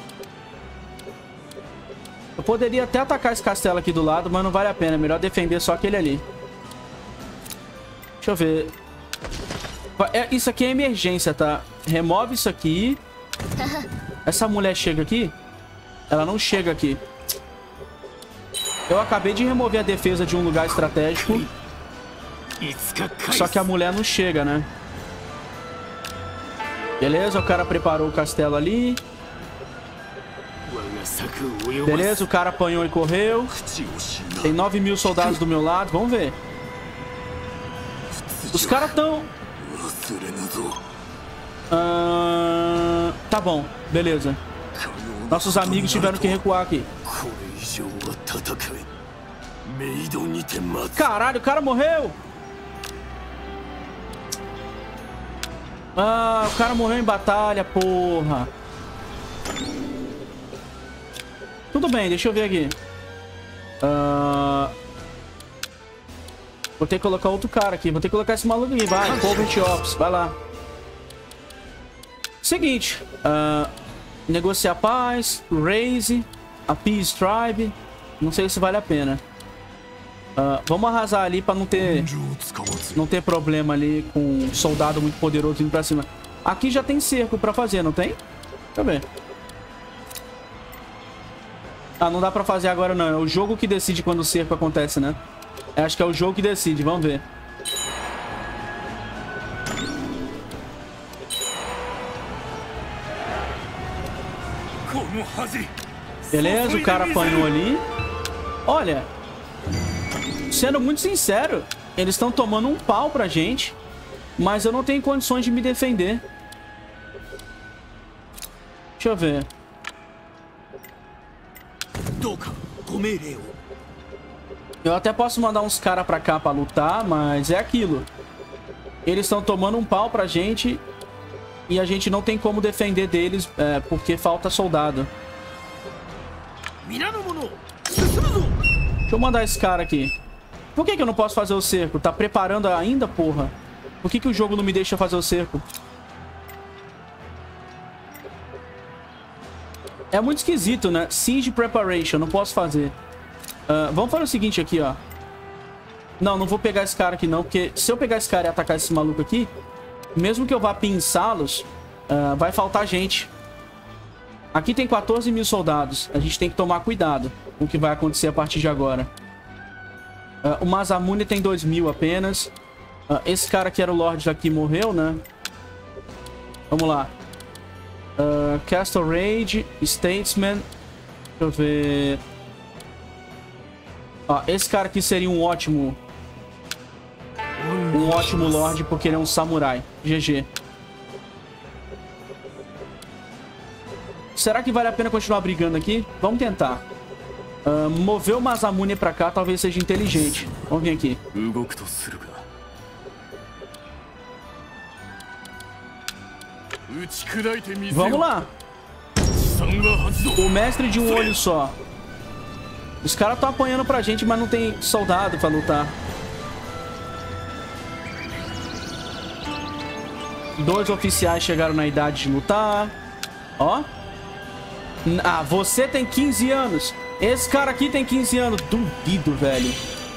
Eu poderia até atacar esse castelo aqui do lado, mas não vale a pena. É melhor defender só aquele ali. Deixa eu ver. Isso aqui é emergência, tá? Remove isso aqui. Essa mulher chega aqui? Ela não chega aqui. Eu acabei de remover a defesa de um lugar estratégico. Só que a mulher não chega, né? Beleza, o cara preparou o castelo ali. Beleza, o cara apanhou e correu. Tem 9.000 soldados do meu lado. Vamos ver. Os caras estão... Tá bom, beleza. Nossos amigos tiveram que recuar aqui. Caralho, o cara morreu. O cara morreu em batalha, porra. Tudo bem, deixa eu ver aqui. Vou ter que colocar outro cara aqui. Vou ter que colocar esse maluco aqui. Vai, Covert Ops, vai lá. Seguinte. Negociar paz. Raise. A Peace Tribe. Não sei se vale a pena. Vamos arrasar ali pra não ter problema ali com um soldado muito poderoso indo pra cima. Aqui já tem cerco pra fazer, não tem? Deixa eu ver. Não dá pra fazer agora não. É o jogo que decide quando o cerco acontece, né? Acho que é o jogo que decide. Vamos ver. Beleza, o cara apanhou ali. Olha, sendo muito sincero, eles estão tomando um pau pra gente, mas eu não tenho condições de me defender. Deixa eu ver. Eu até posso mandar uns caras pra cá pra lutar, mas é aquilo. Eles estão tomando um pau pra gente e a gente não tem como defender deles porque falta soldado. Deixa eu mandar esse cara aqui. Por que eu não posso fazer o cerco? Tá preparando ainda, porra? Por que o jogo não me deixa fazer o cerco? É muito esquisito, né? Siege Preparation, não posso fazer. Vamos fazer o seguinte aqui, ó. Não vou pegar esse cara aqui não, porque se eu pegar esse cara e atacar esse maluco aqui, mesmo que eu vá pinçá-los, vai faltar gente. Aqui tem 14.000 soldados. A gente tem que tomar cuidado com o que vai acontecer a partir de agora. O Masamune tem 2.000 apenas. Esse cara que era o Lorde aqui morreu, né? Vamos lá. Castle Raid, Statesman. Deixa eu ver. Esse cara aqui seria um ótimo Lorde, porque ele é um samurai. GG. Será que vale a pena continuar brigando aqui? Vamos tentar. Mover o Masamune pra cá talvez seja inteligente. Vamos vir aqui. Vamos lá. O mestre de um olho só. Os caras estão apanhando pra gente, mas não tem soldado pra lutar. 2 oficiais chegaram na idade de lutar. Ó. Você tem 15 anos. Esse cara aqui tem 15 anos. Duvido, velho.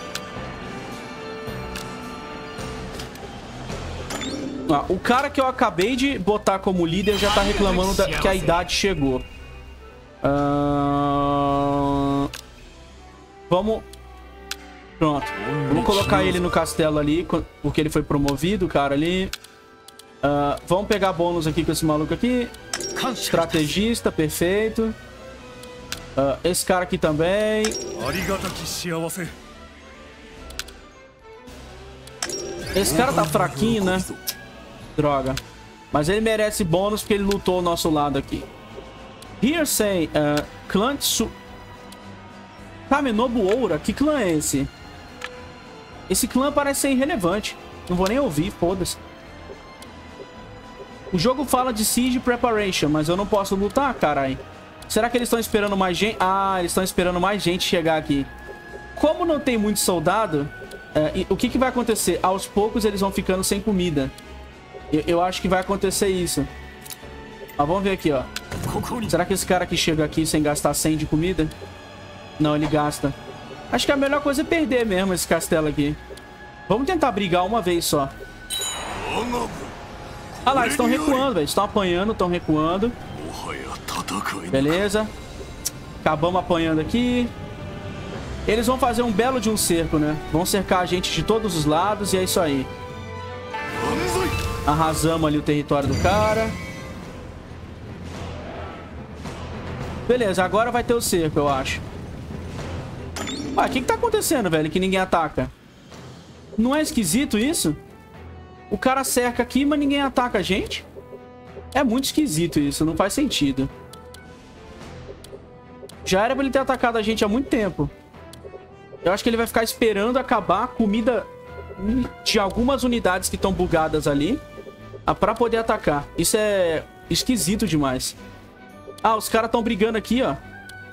O cara que eu acabei de botar como líder já tá reclamando que a idade chegou. Vamos Pronto. Vou colocar ele no castelo ali, porque ele foi promovido, cara, ali. Vamos pegar bônus aqui com esse maluco aqui. Estrategista, perfeito. Esse cara aqui também. Esse cara tá fraquinho, né? Droga. Mas ele merece bônus porque ele lutou ao nosso lado aqui. Hearsay, clã Tsu... Kamenobu Oura, que clã é esse? Esse clã parece ser irrelevante. Não vou nem ouvir, foda-se. O jogo fala de Siege Preparation, mas eu não posso lutar, carai. Será que eles estão esperando mais gente? Ah, eles estão esperando mais gente chegar aqui. Como não tem muito soldado, o que vai acontecer? Aos poucos eles vão ficando sem comida. Eu acho que vai acontecer isso. Vamos ver aqui, ó. Será que esse cara aqui chega aqui sem gastar 100 de comida? Não, ele gasta. Acho que a melhor coisa é perder mesmo esse castelo aqui. Vamos tentar brigar uma vez só. Ah lá, eles estão recuando, velho. Estão apanhando, estão recuando. Beleza. Acabamos apanhando aqui. Eles vão fazer um belo de um cerco, né? Vão cercar a gente de todos os lados e é isso aí. Arrasamos ali o território do cara. Beleza, agora vai ter o cerco, eu acho. O que tá acontecendo, velho? Que ninguém ataca. Não é esquisito isso? O cara cerca aqui, mas ninguém ataca a gente? É muito esquisito isso, não faz sentido. Já era pra ele ter atacado a gente há muito tempo. Eu acho que ele vai ficar esperando acabar a comida de algumas unidades que estão bugadas ali pra poder atacar. Isso é esquisito demais. Os caras estão brigando aqui, ó.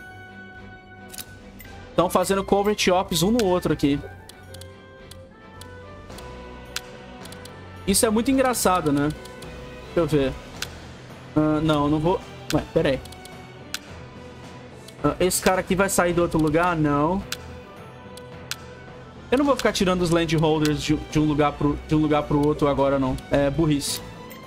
Estão fazendo covert ops um no outro aqui. Isso é muito engraçado, né? Deixa eu ver. Não vou... Ué, pera aí. Esse cara aqui vai sair do outro lugar? Não. Eu não vou ficar tirando os landholders de um lugar pro outro agora, não. É burrice.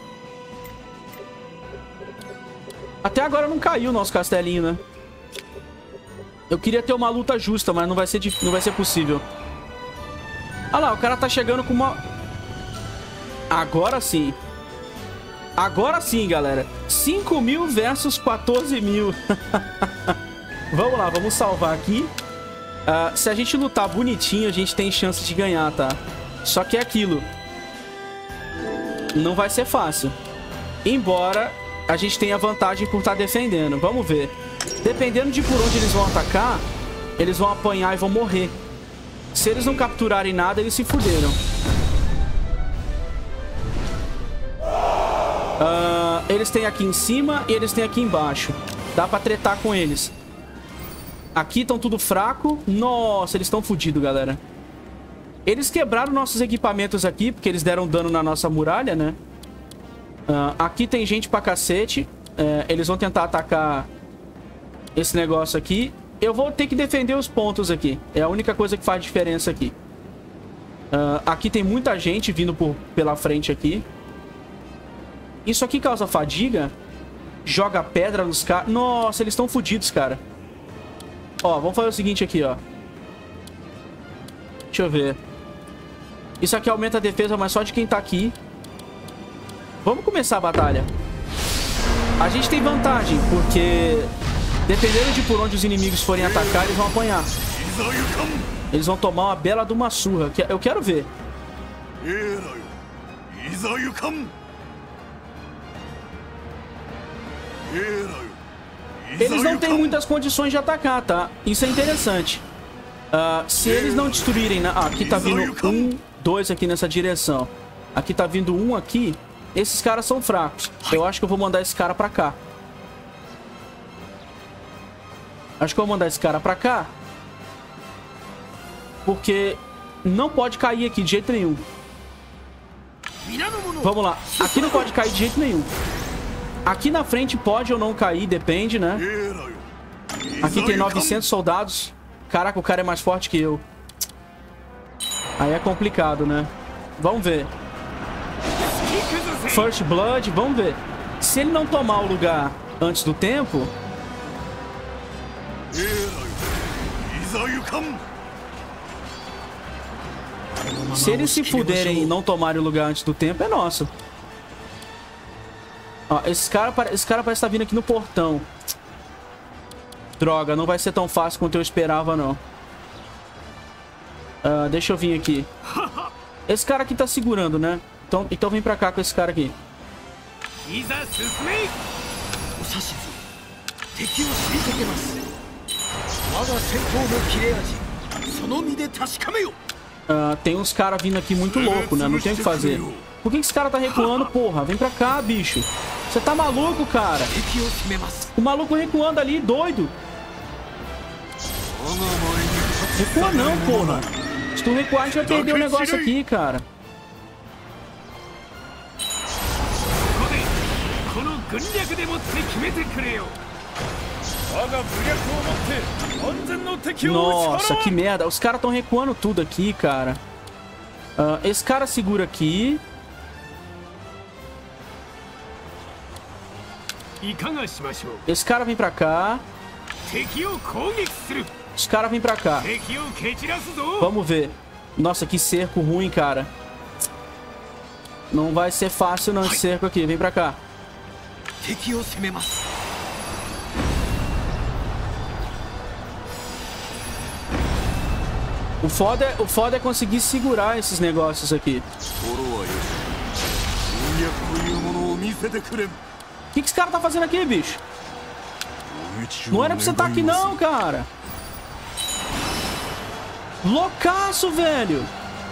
Até agora não caiu o nosso castelinho, né? Eu queria ter uma luta justa, mas não vai ser possível. Ah lá, o cara tá chegando com uma... Agora sim. Agora sim, galera. 5.000 versus 14.000. Vamos lá, vamos salvar aqui. Se a gente lutar bonitinho, a gente tem chance de ganhar, tá? Só que é aquilo. Não vai ser fácil. Embora a gente tenha vantagem por estar defendendo. Vamos ver. Dependendo de por onde eles vão atacar, eles vão apanhar e vão morrer. Se eles não capturarem nada, eles se fuderam. Eles têm aqui em cima e eles têm aqui embaixo. Dá pra tretar com eles. Aqui estão tudo fraco. Nossa, eles estão fodidos, galera. Eles quebraram nossos equipamentos aqui, porque eles deram dano na nossa muralha, né? Aqui tem gente pra cacete. Eles vão tentar atacar esse negócio aqui. Eu vou ter que defender os pontos aqui. É a única coisa que faz diferença aqui. Aqui tem muita gente vindo pela frente aqui. Isso aqui causa fadiga. Joga pedra nos caras. Nossa, eles estão fodidos, cara. Ó, vamos fazer o seguinte aqui, ó. Deixa eu ver. Isso aqui aumenta a defesa, mas só de quem tá aqui. Vamos começar a batalha. A gente tem vantagem, porque dependendo de por onde os inimigos forem atacar, eles vão apanhar. Eles vão tomar uma bela de uma surra. Eu quero ver. Eles não têm muitas condições de atacar, tá? Isso é interessante. Se eles não destruírem... aqui tá vindo 1, 2 aqui nessa direção. Aqui tá vindo 1 aqui. Esses caras são fracos. Eu acho que eu vou mandar esse cara pra cá. Acho que eu vou mandar esse cara pra cá. Porque não pode cair aqui de jeito nenhum. Vamos lá. Aqui não pode cair de jeito nenhum. Aqui na frente pode ou não cair, depende, né? Aqui tem 900 soldados. Caraca, o cara é mais forte que eu. Aí é complicado, né? Vamos ver. First Blood, vamos ver. Se ele não tomar o lugar antes do tempo... Se eles se fuderem e não tomarem o lugar antes do tempo, é nosso. Ó, esse cara parece estar vindo aqui no portão. Droga, não vai ser tão fácil quanto eu esperava, não. Deixa eu vir aqui. Esse cara aqui tá segurando, né? Então vem pra cá com esse cara aqui. Tem uns caras vindo aqui muito louco, né? Não tem o que fazer. Por que esse cara tá recuando, porra? Vem pra cá, bicho. Você tá maluco, cara? O maluco recuando ali, doido. Recua não, porra. Se tu recuar, a gente vai perder o negócio aqui, cara. Nossa, que merda. Os caras estão recuando tudo aqui, cara. Esse cara segura aqui. Esse cara vem pra cá. Esse cara vem pra cá. Vamos ver. Nossa, que cerco ruim, cara. Não vai ser fácil não esse cerco aqui. Vem pra cá. O foda é conseguir segurar esses negócios aqui. O que esse cara tá fazendo aqui, bicho? Não era pra você estar aqui não, cara. Loucaço, velho.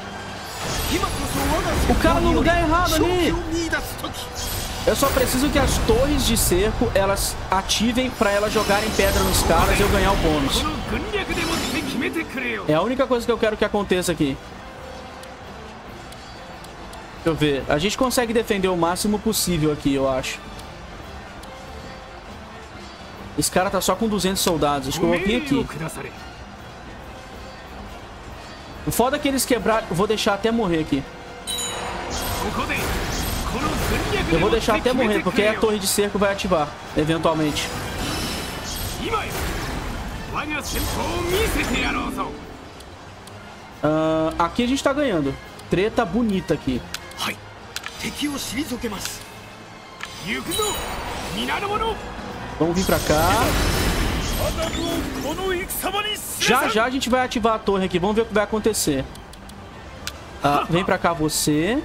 O cara no lugar errado ali. Eu só preciso que as torres de cerco, elas ativem pra elas jogarem pedra nos caras e eu ganhar o bônus. É a única coisa que eu quero que aconteça aqui. Deixa eu ver. A gente consegue defender o máximo possível aqui, eu acho. Esse cara tá só com 200 soldados. Acho que eu vou vir aqui. O foda é que eles quebraram... Eu vou deixar até morrer aqui. Eu vou deixar até morrer, porque a torre de cerco vai ativar, eventualmente. Aqui a gente tá ganhando. Treta bonita aqui. Vamos vir pra cá. Já a gente vai ativar a torre aqui. Vamos ver o que vai acontecer. Vem pra cá você.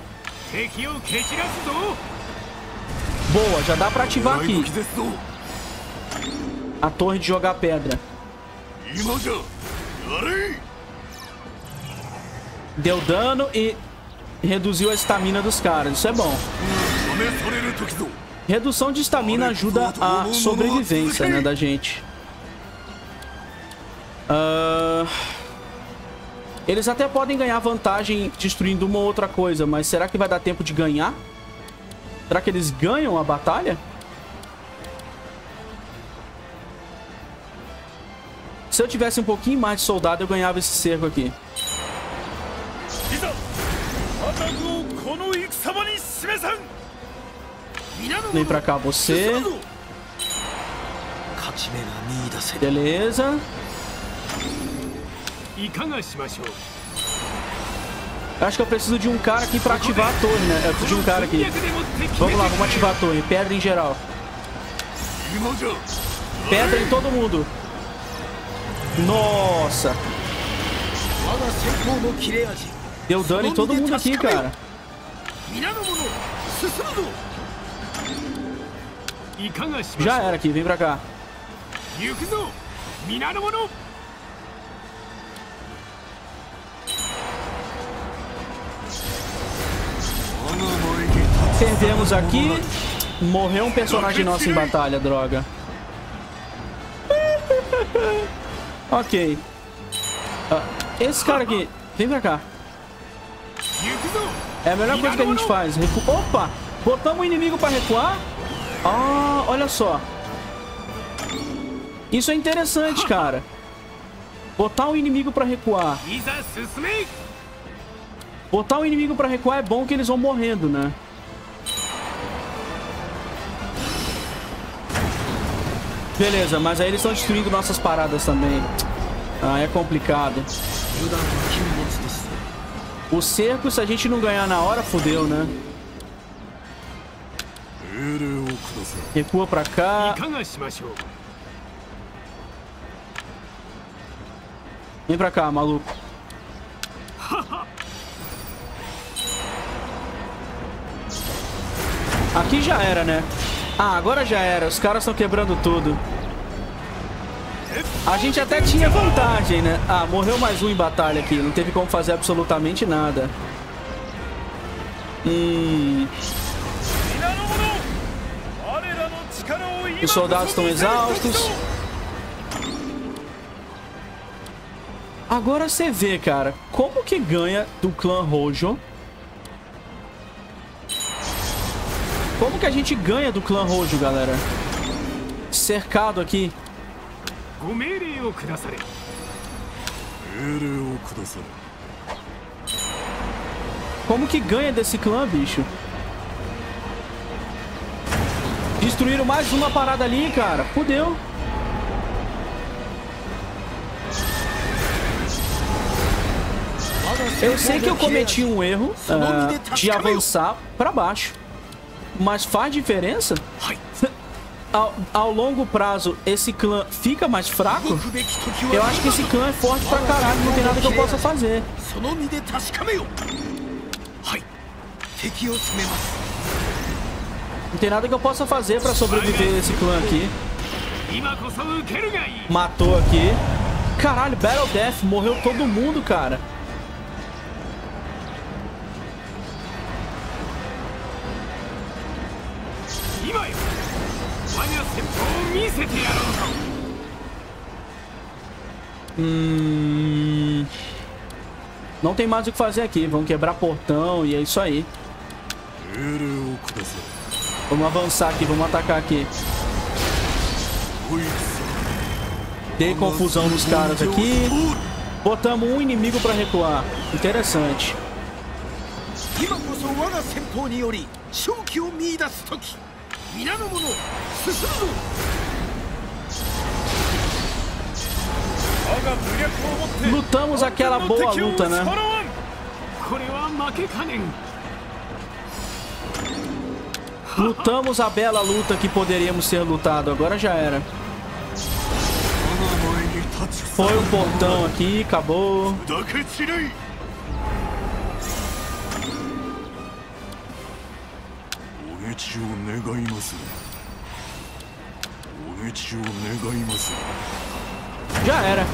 Boa, já dá pra ativar aqui a torre de jogar pedra. Deu dano e reduziu a estamina dos caras. Isso é bom. Redução de estamina ajuda a sobrevivência, né, da gente. Eles até podem ganhar vantagem destruindo uma ou outra coisa, mas será que vai dar tempo de ganhar? Será que eles ganham a batalha? Se eu tivesse um pouquinho mais de soldado, eu ganhava esse cerco aqui. Vem pra cá você. Beleza. Acho que eu preciso de um cara aqui pra ativar a torre, né? Eu preciso de um cara aqui. Vamos lá, vamos ativar a torre. Pedra em geral. Pedra em todo mundo. Nossa. Deu dano em todo mundo aqui, cara. Já era aqui, vem pra cá. Perdemos aqui. Morreu um personagem nosso em batalha, droga. Ok. Esse cara aqui, vem pra cá. É a melhor coisa que a gente faz. Opa! Botamos o inimigo pra recuar. Olha só. Isso é interessante, cara. Botar o inimigo pra recuar. Botar o inimigo pra recuar é bom que eles vão morrendo, né? Beleza, mas aí eles estão destruindo nossas paradas também. É complicado. O cerco, se a gente não ganhar na hora, fodeu, né? Recua pra cá. Vem pra cá, maluco. Aqui já era, né? Ah, agora já era. Os caras estão quebrando tudo. A gente até tinha vantagem, né? Ah, morreu mais um em batalha aqui. Não teve como fazer absolutamente nada. Os soldados estão exaustos. Agora você vê, cara, como que ganha do clã Hojo. Como que a gente ganha do clã Hojo, galera? Cercado aqui. Como que ganha desse clã, bicho? Destruíram mais uma parada ali, cara. Fudeu. Eu sei que eu cometi um erro de avançar pra baixo. Mas faz diferença? Ao longo prazo, esse clã fica mais fraco? Eu acho que esse clã é forte pra caralho. Não tem nada que eu possa fazer. Não tem nada que eu possa fazer pra sobreviver a esse clã aqui. Matou aqui. Caralho, Battle Death. Morreu todo mundo, cara. Não tem mais o que fazer aqui. Vamos quebrar portão e é isso aí. Vamos avançar aqui, vamos atacar aqui. Dei confusão nos caras aqui. Botamos um inimigo pra recuar. Interessante. Lutamos aquela boa luta, né? Lutamos a bela luta que poderíamos ter lutado. Agora já era. Foi um portão aqui, acabou. Já era.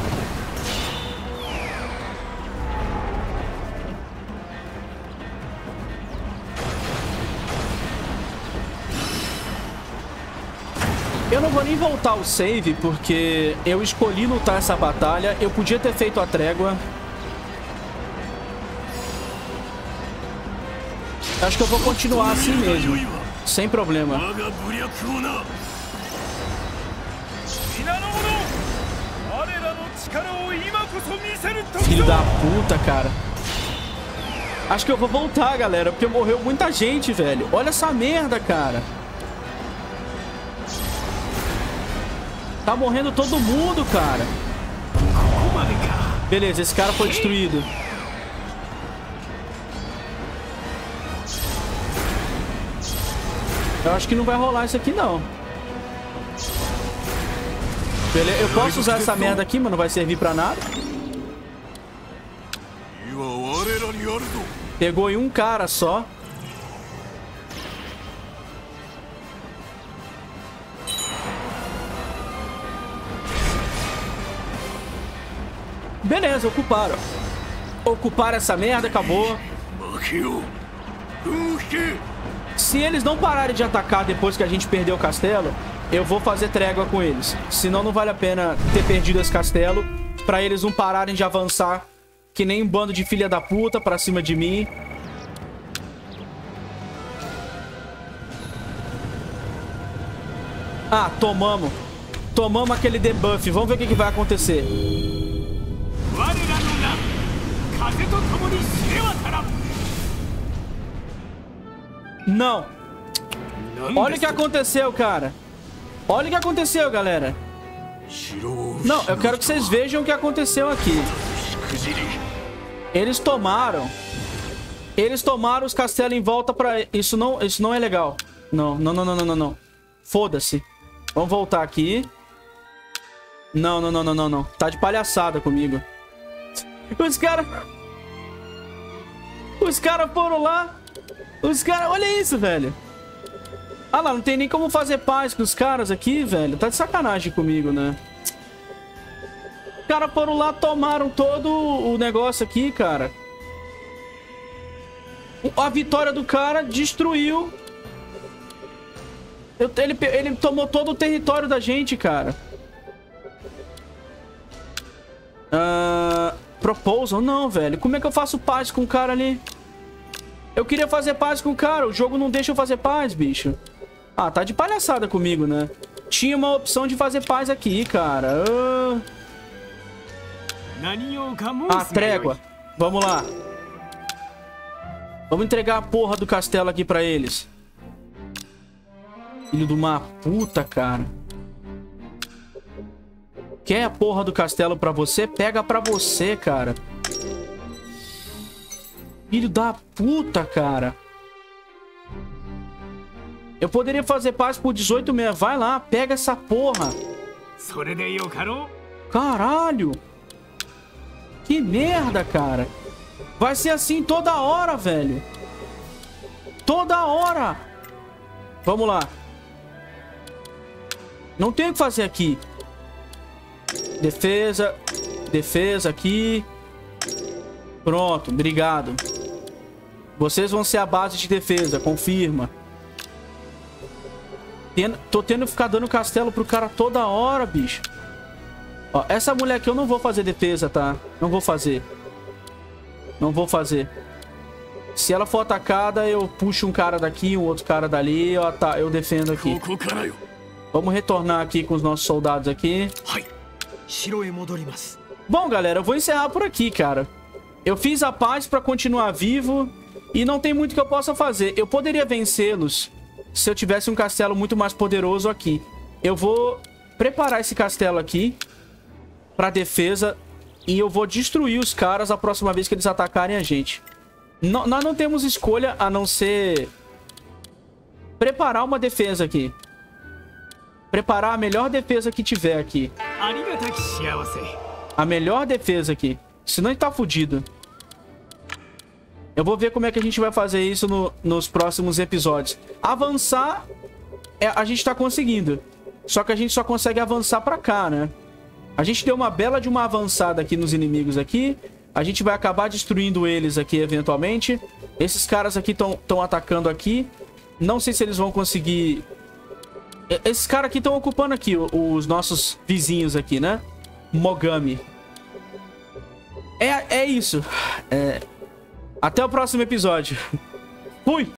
Eu não vou nem voltar ao save, porque eu escolhi lutar essa batalha. Eu podia ter feito a trégua. Acho que eu vou continuar assim mesmo. Sem problema. Filho da puta, cara. Acho que eu vou voltar, galera, porque morreu muita gente, velho. Olha essa merda, cara. Tá morrendo todo mundo, cara. Beleza, esse cara foi destruído. Eu acho que não vai rolar isso aqui, não. Beleza, eu posso usar essa merda aqui, mas não vai servir pra nada. Pegou em um cara só. Beleza, ocuparam. Ocuparam essa merda, acabou. Se eles não pararem de atacar depois que a gente perder o castelo, eu vou fazer trégua com eles. Senão não vale a pena ter perdido esse castelo, pra eles não pararem de avançar que nem um bando de filha da puta pra cima de mim. Ah, tomamos. Tomamos aquele debuff. Vamos ver o que vai acontecer. Não. Olha o que aconteceu, cara. Olha o que aconteceu, galera. Não, eu quero que vocês vejam o que aconteceu aqui. Eles tomaram os castelos em volta pra... Isso não é legal. Não. Foda-se. Vamos voltar aqui. Não. Tá de palhaçada comigo. Os caras foram lá. Olha isso, velho. Ah lá, não tem nem como fazer paz com os caras aqui, velho. Tá de sacanagem comigo, né? Os caras foram lá, tomaram todo o negócio aqui, cara. A vitória do cara destruiu. Ele tomou todo o território da gente, cara. Proposal? Não, velho. Como é que eu faço paz com o cara ali? Eu queria fazer paz com o cara. O jogo não deixa eu fazer paz, bicho. Ah, tá de palhaçada comigo, né? Tinha uma opção de fazer paz aqui, cara. Trégua. Vamos lá. Vamos entregar a porra do castelo aqui pra eles. Filho de uma puta, cara. Quer a porra do castelo pra você? Pega pra você, cara. Filho da puta, cara. Eu poderia fazer paz por 18 meses. Vai lá, pega essa porra. Caralho. Que merda, cara. Vai ser assim toda hora, velho. Toda hora. Vamos lá. Não tem o que fazer aqui. Defesa. Defesa aqui. Pronto, obrigado. Vocês vão ser a base de defesa, confirma. Tô tendo que ficar dando castelo pro cara toda hora, bicho. Ó, essa mulher aqui eu não vou fazer defesa, tá? Não vou fazer. Não vou fazer. Se ela for atacada, eu puxo um cara daqui, um outro cara dali. Eu defendo aqui. Vamos retornar aqui com os nossos soldados aqui. Bom, galera, eu vou encerrar por aqui, cara. Eu fiz a paz pra continuar vivo. E não tem muito que eu possa fazer. Eu poderia vencê-los se eu tivesse um castelo muito mais poderoso aqui. Eu vou preparar esse castelo aqui pra defesa. E eu vou destruir os caras a próxima vez que eles atacarem a gente. Nós não temos escolha a não ser preparar uma defesa aqui. Preparar a melhor defesa que tiver aqui. A melhor defesa aqui. Senão a gente tá fudido. Eu vou ver como é que a gente vai fazer isso nos próximos episódios. Avançar, a gente tá conseguindo. Só que a gente só consegue avançar pra cá, né? A gente deu uma bela de uma avançada aqui nos inimigos aqui. A gente vai acabar destruindo eles aqui eventualmente. Esses caras aqui estão atacando aqui. Não sei se eles vão conseguir... Esses caras aqui estão ocupando aqui os nossos vizinhos aqui, né? Mogami. É isso. Até o próximo episódio. Fui!